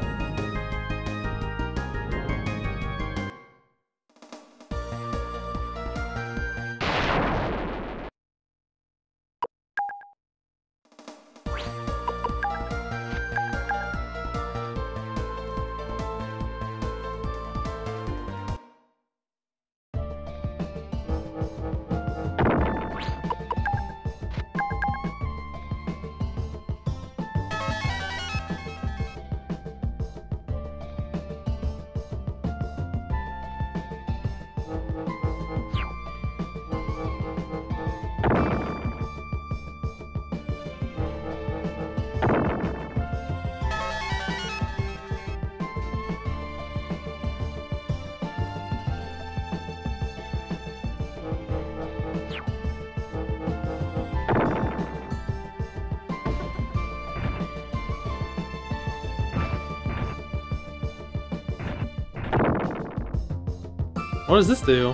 What does this do?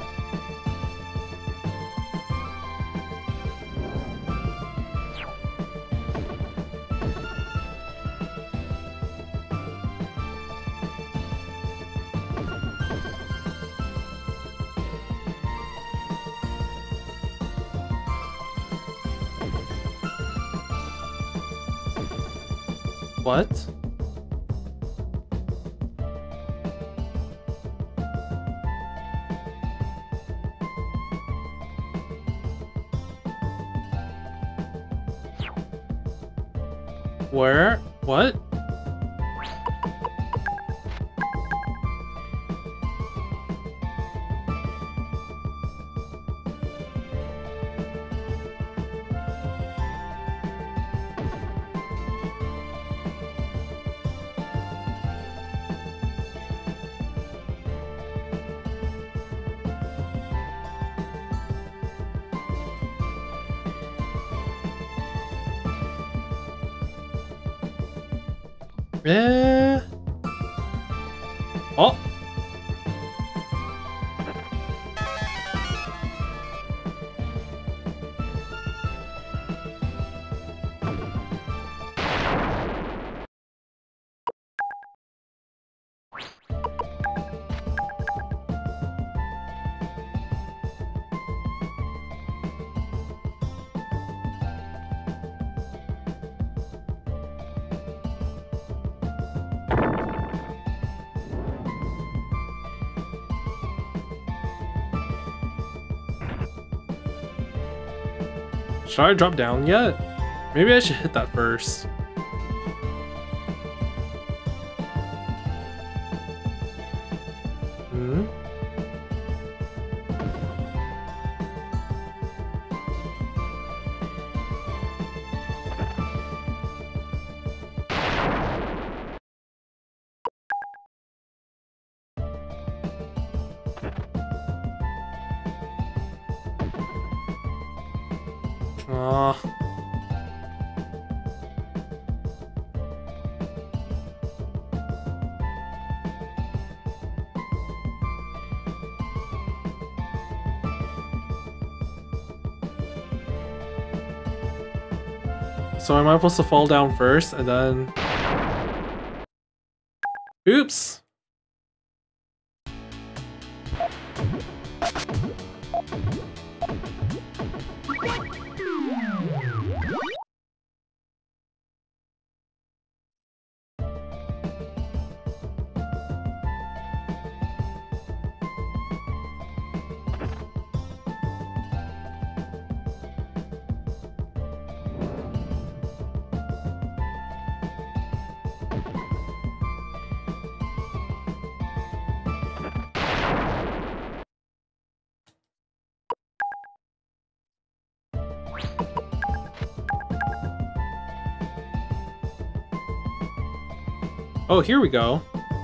What? Where? What? Eh. Oh. Should I drop down yet? Maybe I should hit that first. Hmm? Aw. So am I supposed to fall down first and then... Oops! Oh, here we go.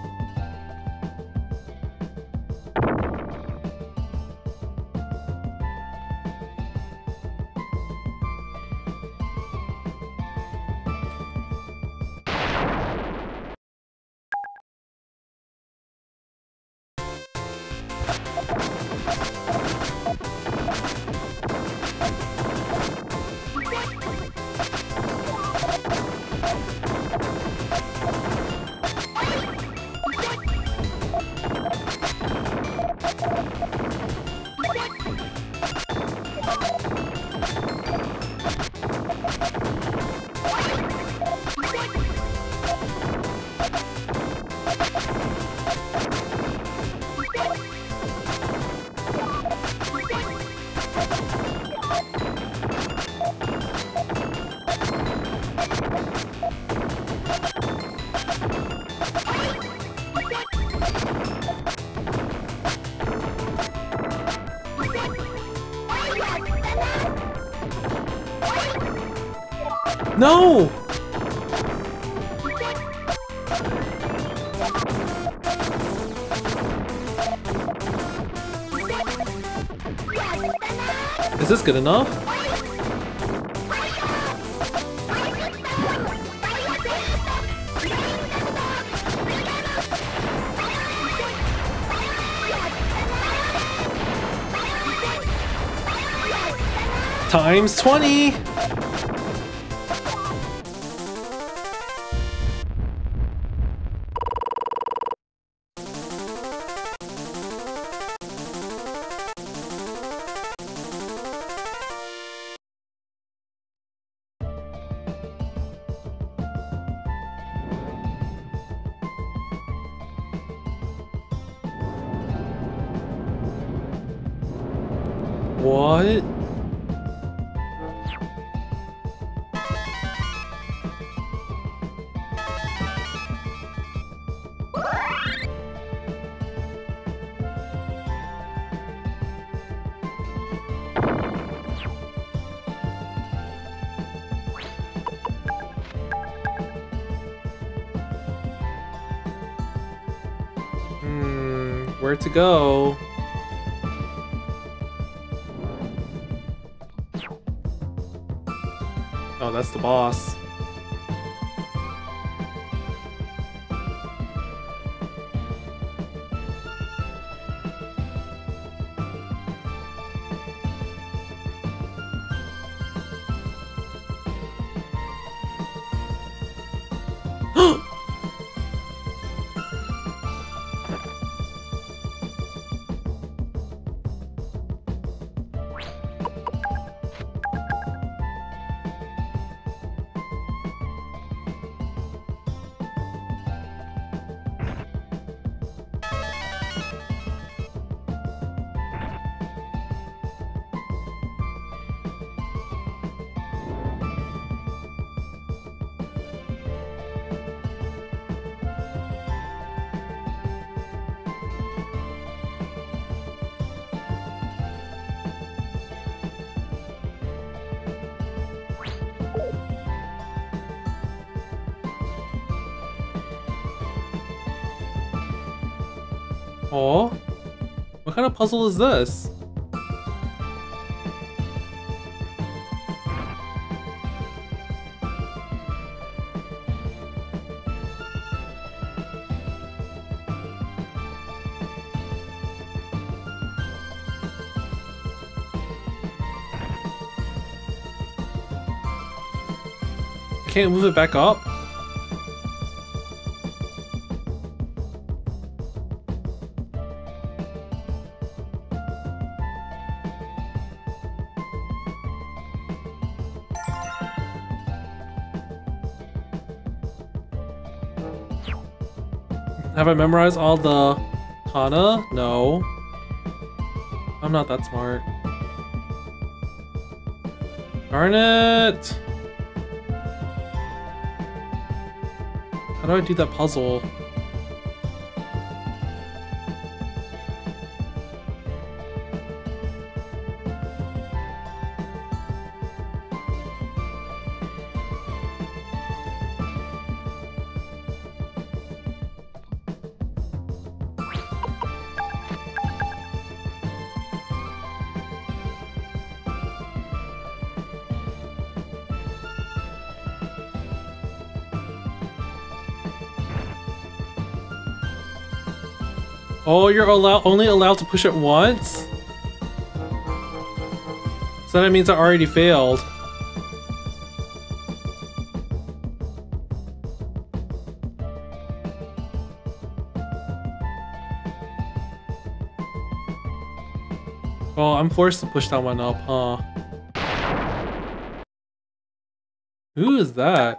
No! Is this good enough? Times twenty! What? Hmm, where to go? Oh, that's the boss. Oh, what kind of puzzle is this? Can't move it back up? Have I memorized all the kana? No. I'm not that smart. Darn it! How do I do that puzzle? Oh, you're allow only allowed to push it once? So that means I already failed. Oh, I'm forced to push that one up, huh? Who is that?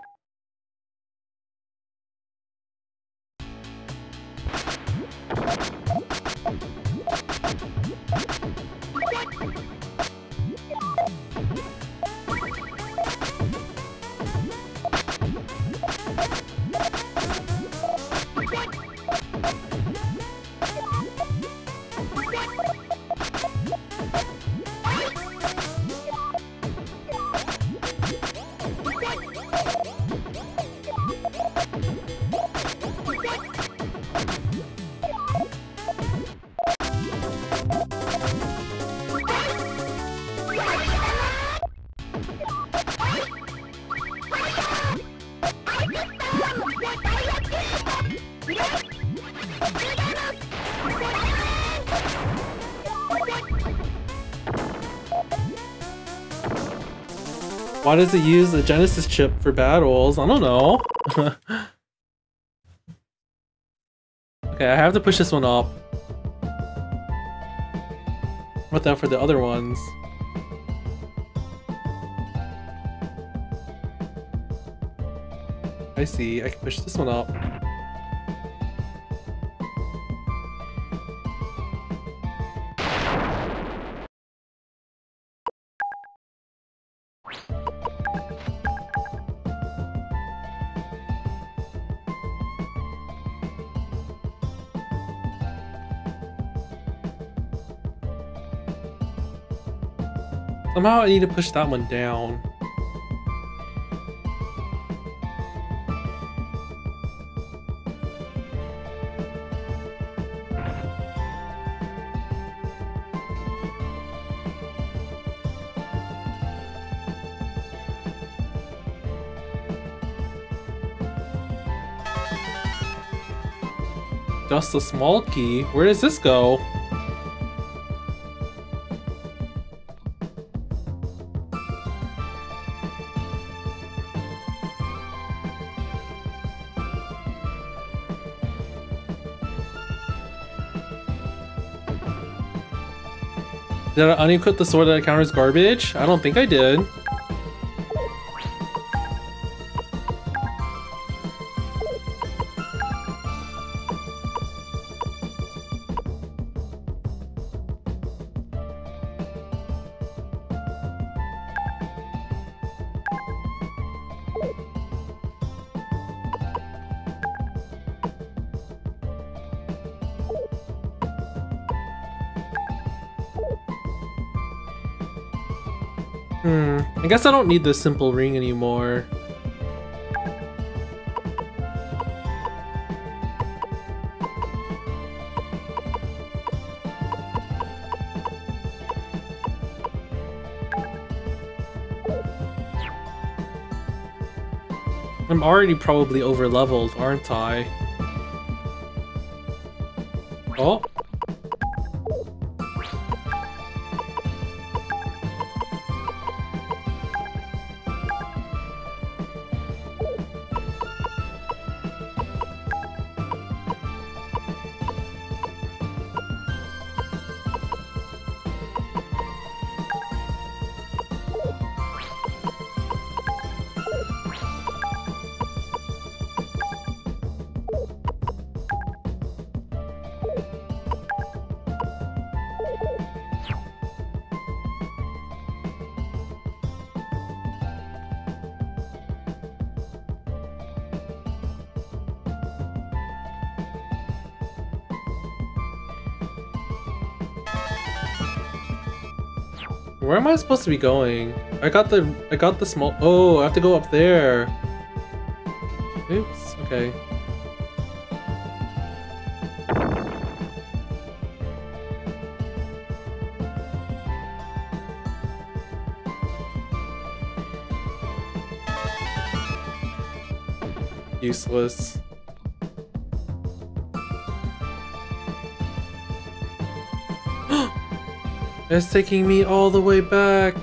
Why does it use the Genesis chip for battles? I don't know. Okay, I have to push this one up. What then for the other ones? I see, I can push this one up. Somehow I need to push that one down. Just a small key? Where does this go? Did I unequip the sword that counters garbage? I don't think I did. Hmm, I guess I don't need this simple ring anymore. I'm already probably over leveled, aren't I? Oh? Where am I supposed to be going? I got the I got the small. Oh, I have to go up there. Oops. Okay. Useless. It's taking me all the way back.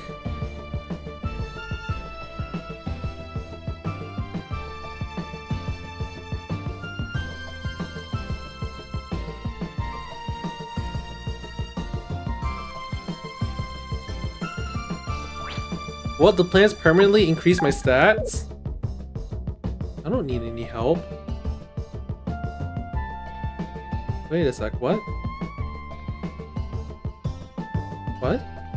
What, the plants permanently increase my stats? I don't need any help. Wait a sec, what? What?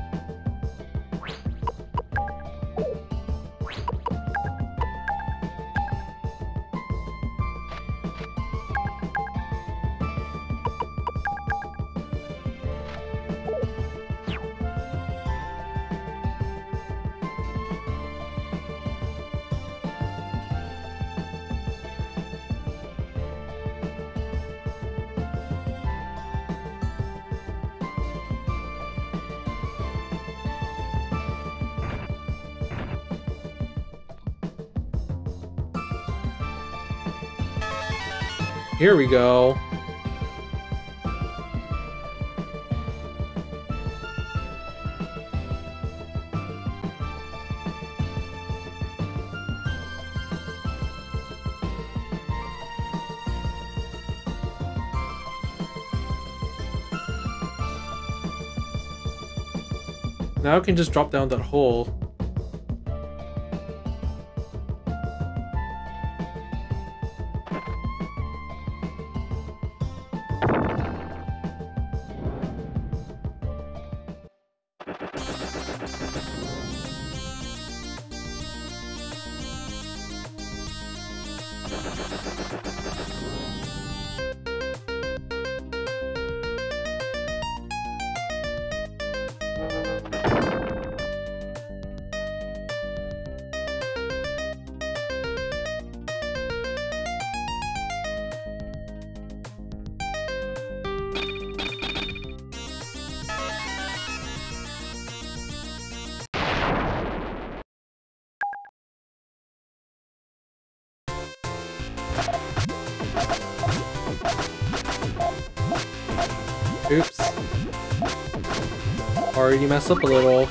Here we go. Now I can just drop down that hole. Oops. Already messed up a little.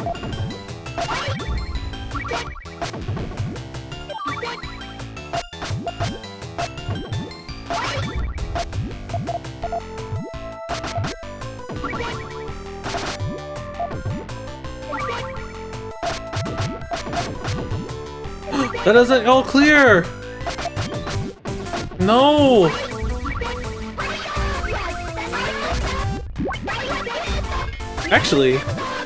That doesn't all clear! No! Actually...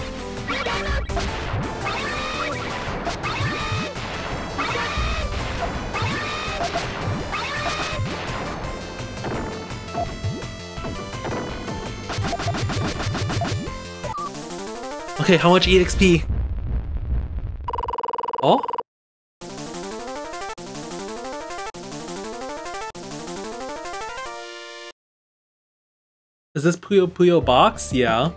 Okay, how much E X P? Oh? Is this Puyo Puyo box? Yeah.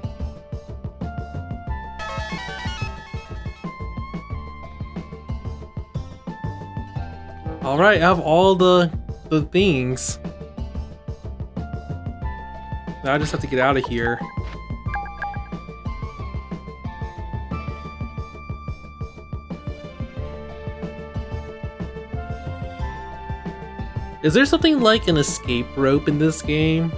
Alright, I have all the the things. Now I just have to get out of here. Is there something like an escape rope in this game?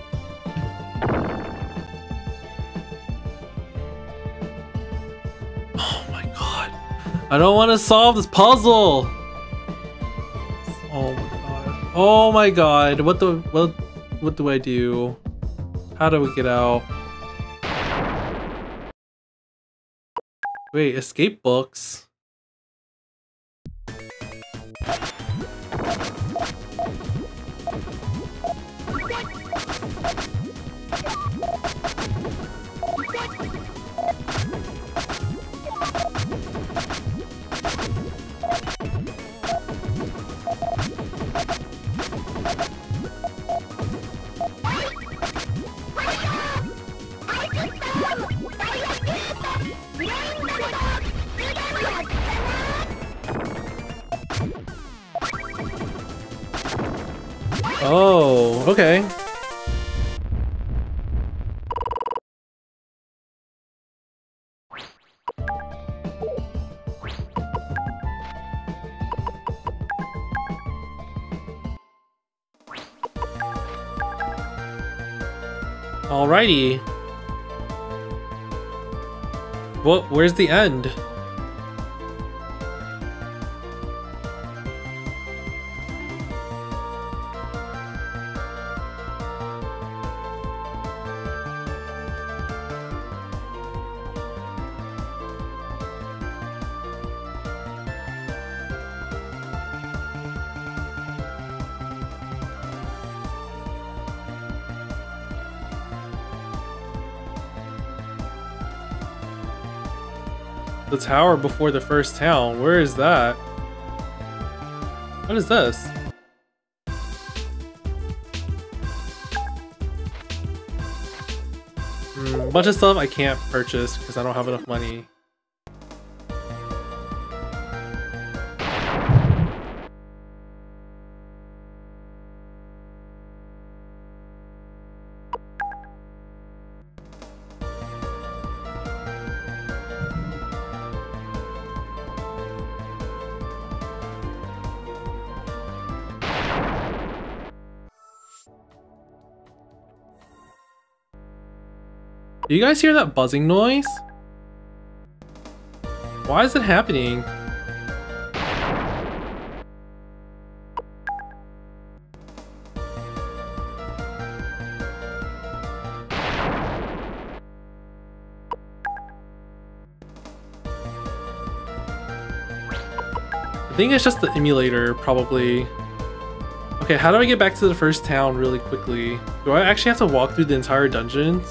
Oh my god. I don't want to solve this puzzle! Oh my god. Oh my god. What the what what do I do? How do we get out? Wait, escape books? Oh, okay. Alrighty. Well, where's the end? The tower before the first town. Where is that? What is this? Mm, a bunch of stuff I can't purchase because I don't have enough money. Do you guys hear that buzzing noise? Why is it happening? I think it's just the emulator, probably. Okay, how do I get back to the first town really quickly? Do I actually have to walk through the entire dungeons?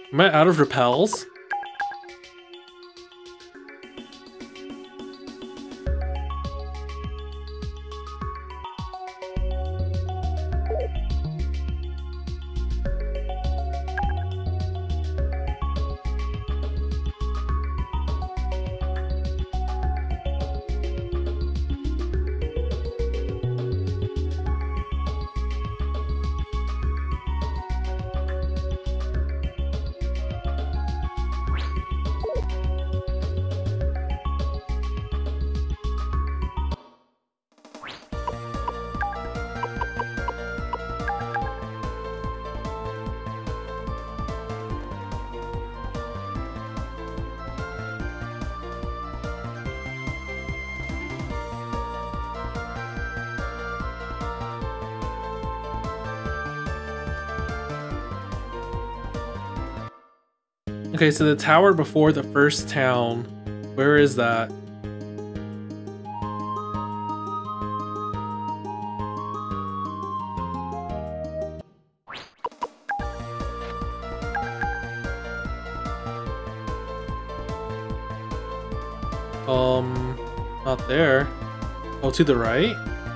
Am I out of repels? Okay, so the tower before the first town, where is that? Um, not there. Oh, to the right?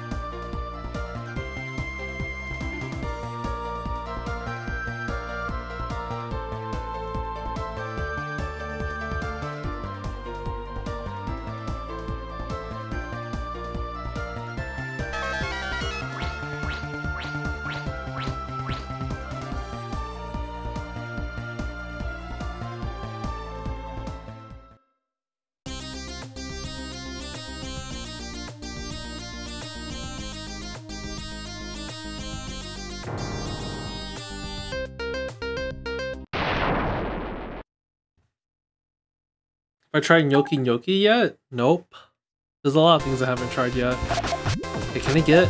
Have I tried gnocchi gnocchi yet? Nope. There's a lot of things I haven't tried yet. Hey, can I get...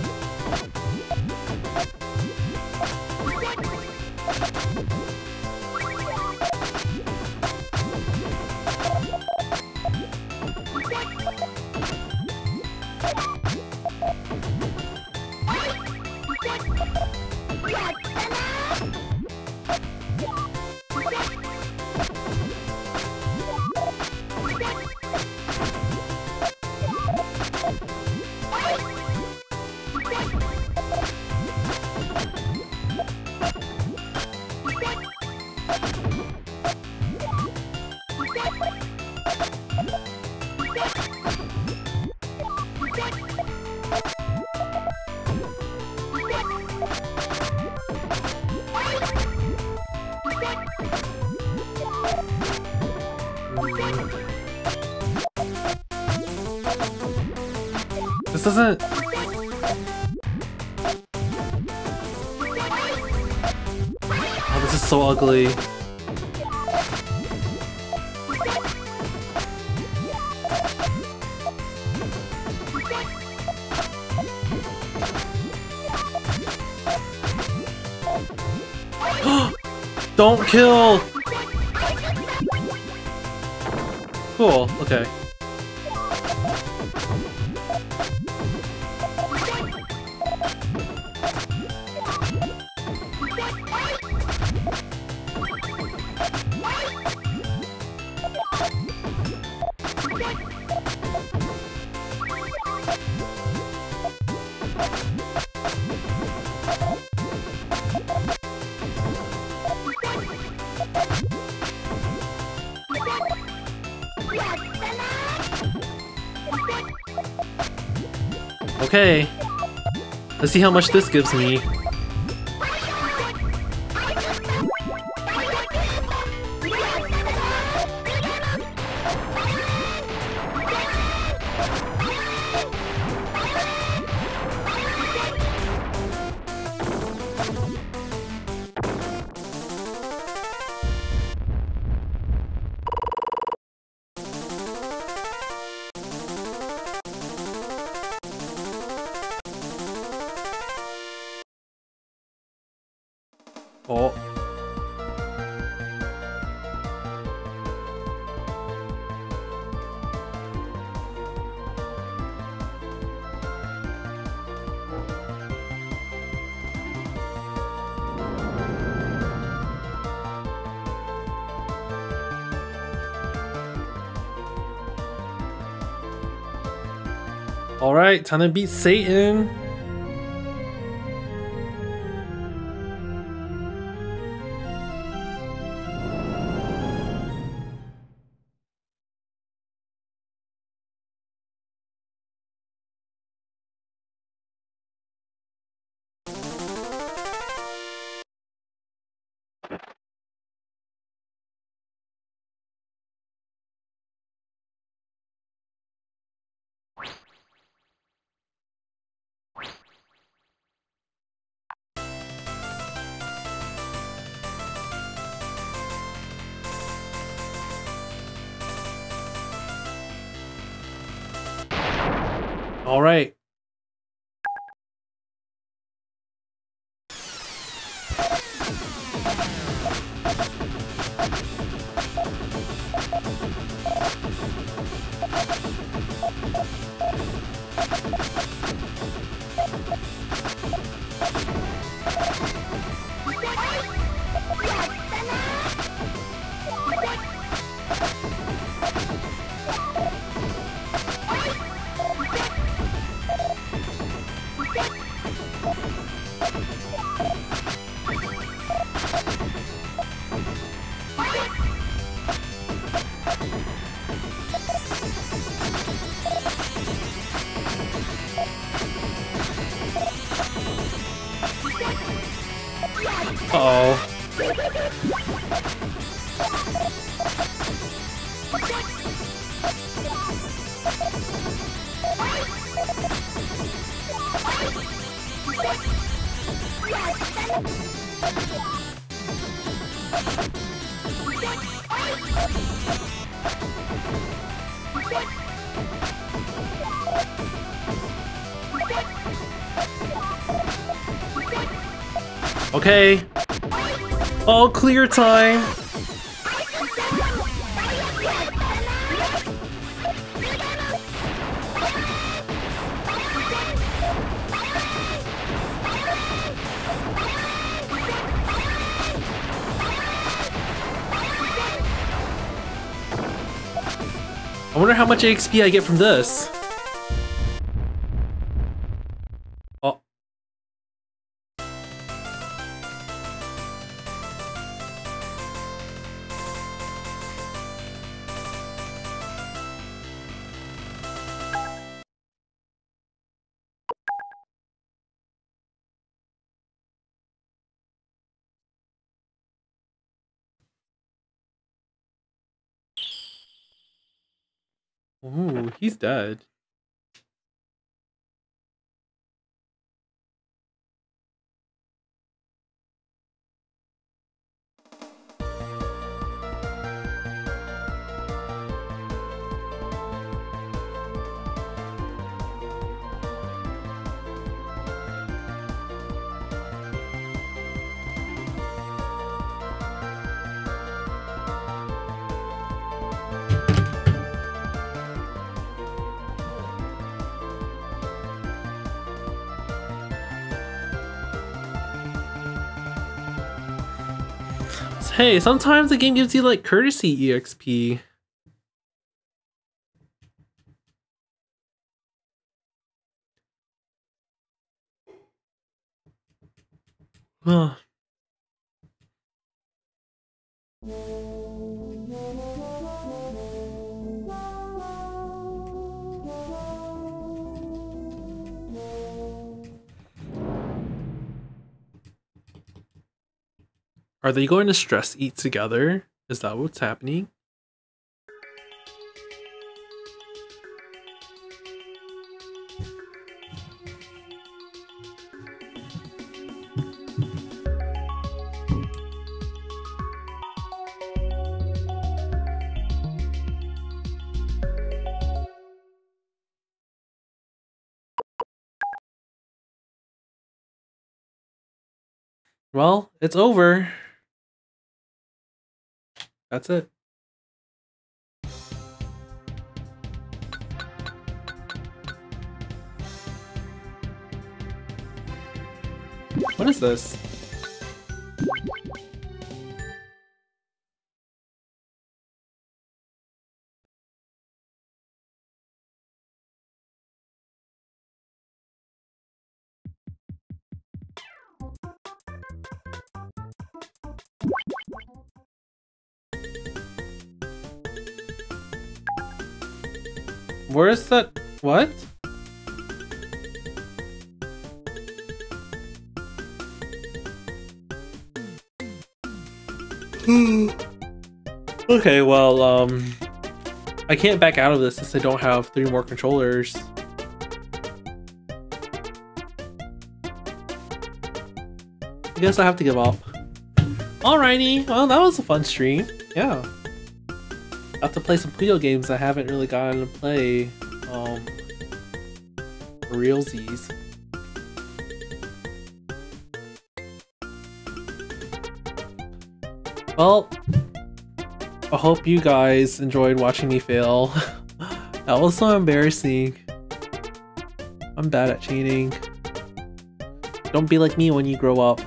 This doesn't... Oh, this is so ugly. Don't kill! Cool, okay. Okay, let's see how much this gives me. Oh. Alright, time to beat Satan. Alright. Uh-oh. Okay. All clear time. I wonder how much X P I get from this. Oh. Ooh, he's dead. Hey, sometimes the game gives you like courtesy E X P. Huh. Are they going to stress eat together? Is that what's happening? Well, it's over. That's it. What is this? Where's that? What? Okay, well, um, I can't back out of this since I don't have three more controllers. I guess I have to give up. Alrighty, well, that was a fun stream. Yeah. I have to play some Puyo games I haven't really gotten to play, um, for realsies. Well, I hope you guys enjoyed watching me fail. That was so embarrassing. I'm bad at cheating. Don't be like me when you grow up.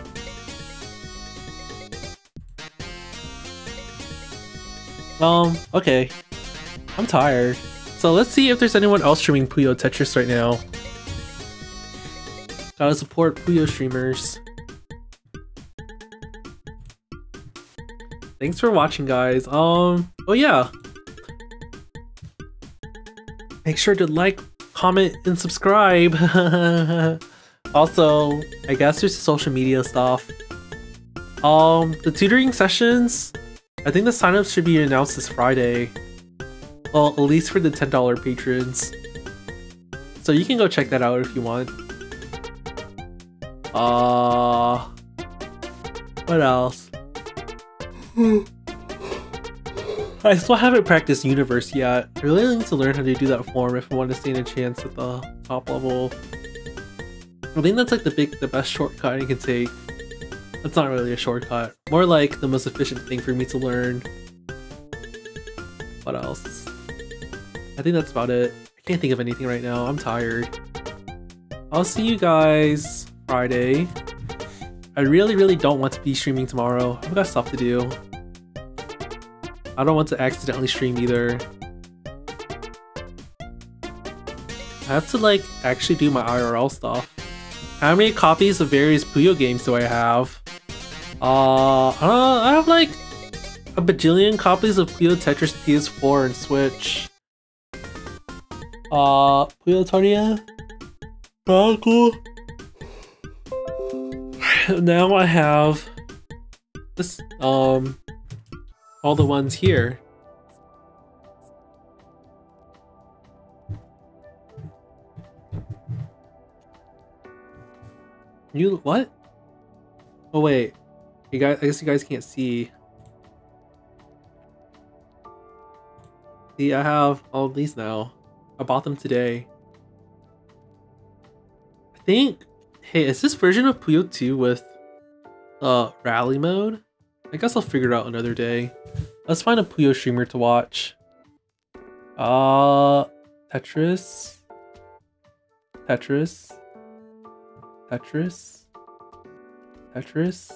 Um, okay. I'm tired. So let's see if there's anyone else streaming Puyo Tetris right now. Gotta support Puyo streamers. Thanks for watching, guys. Um, oh yeah. Make sure to like, comment, and subscribe. Also, I guess there's social media stuff. Um, the tutoring sessions, I think the signups should be announced this Friday. Well, at least for the ten dollar patrons. So you can go check that out if you want. Uh, what else? I still haven't practiced Universe yet. I really need to learn how to do that form if I want to stand a chance at the top level. I think that's like the big, the best shortcut I can take. That's not really a shortcut. More like the most efficient thing for me to learn. What else? I think that's about it. I can't think of anything right now. I'm tired. I'll see you guys Friday. I really, really don't want to be streaming tomorrow. I've got stuff to do. I don't want to accidentally stream either. I have to like actually do my I R L stuff. How many copies of various Puyo games do I have? Uh, I, don't know, I have like a bajillion copies of Puyo Tetris P S four and Switch. Uh, Puyo Tarnia? Oh, cool. Now I have this, um, all the ones here. You, what? Oh wait, you guys, I guess you guys can't see. See, I have all of these now. I bought them today. I think, hey, is this version of Puyo two with uh, rally mode? I guess I'll figure it out another day. Let's find a Puyo streamer to watch. Uh, Tetris. Tetris. Tetris. Tetris.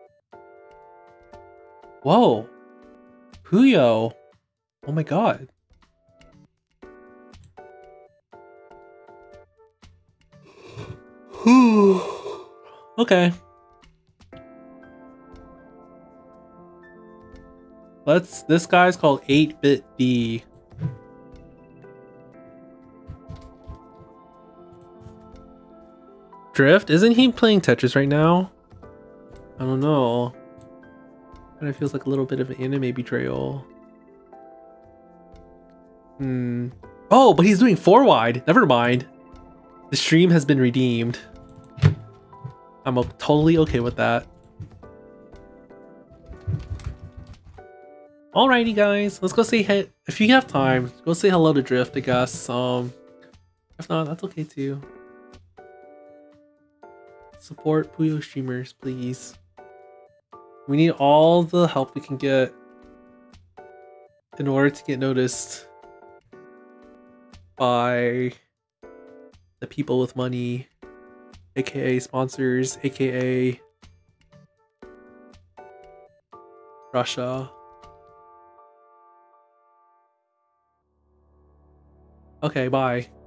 Whoa. Puyo. Oh my god. Okay. Let's, this guy's called eight bit D. Drift? Isn't he playing Tetris right now? I don't know. Kind of feels like a little bit of an anime betrayal. Hmm. Oh, but he's doing four wide. Never mind. The stream has been redeemed. I'm totally okay with that. Alrighty guys, let's go say hey. If you have time, go say hello to Drift, I guess. Um, if not, that's okay too. Support Puyo streamers, please. We need all the help we can get in order to get noticed by the people with money, aka sponsors, aka Russia. Okay, bye.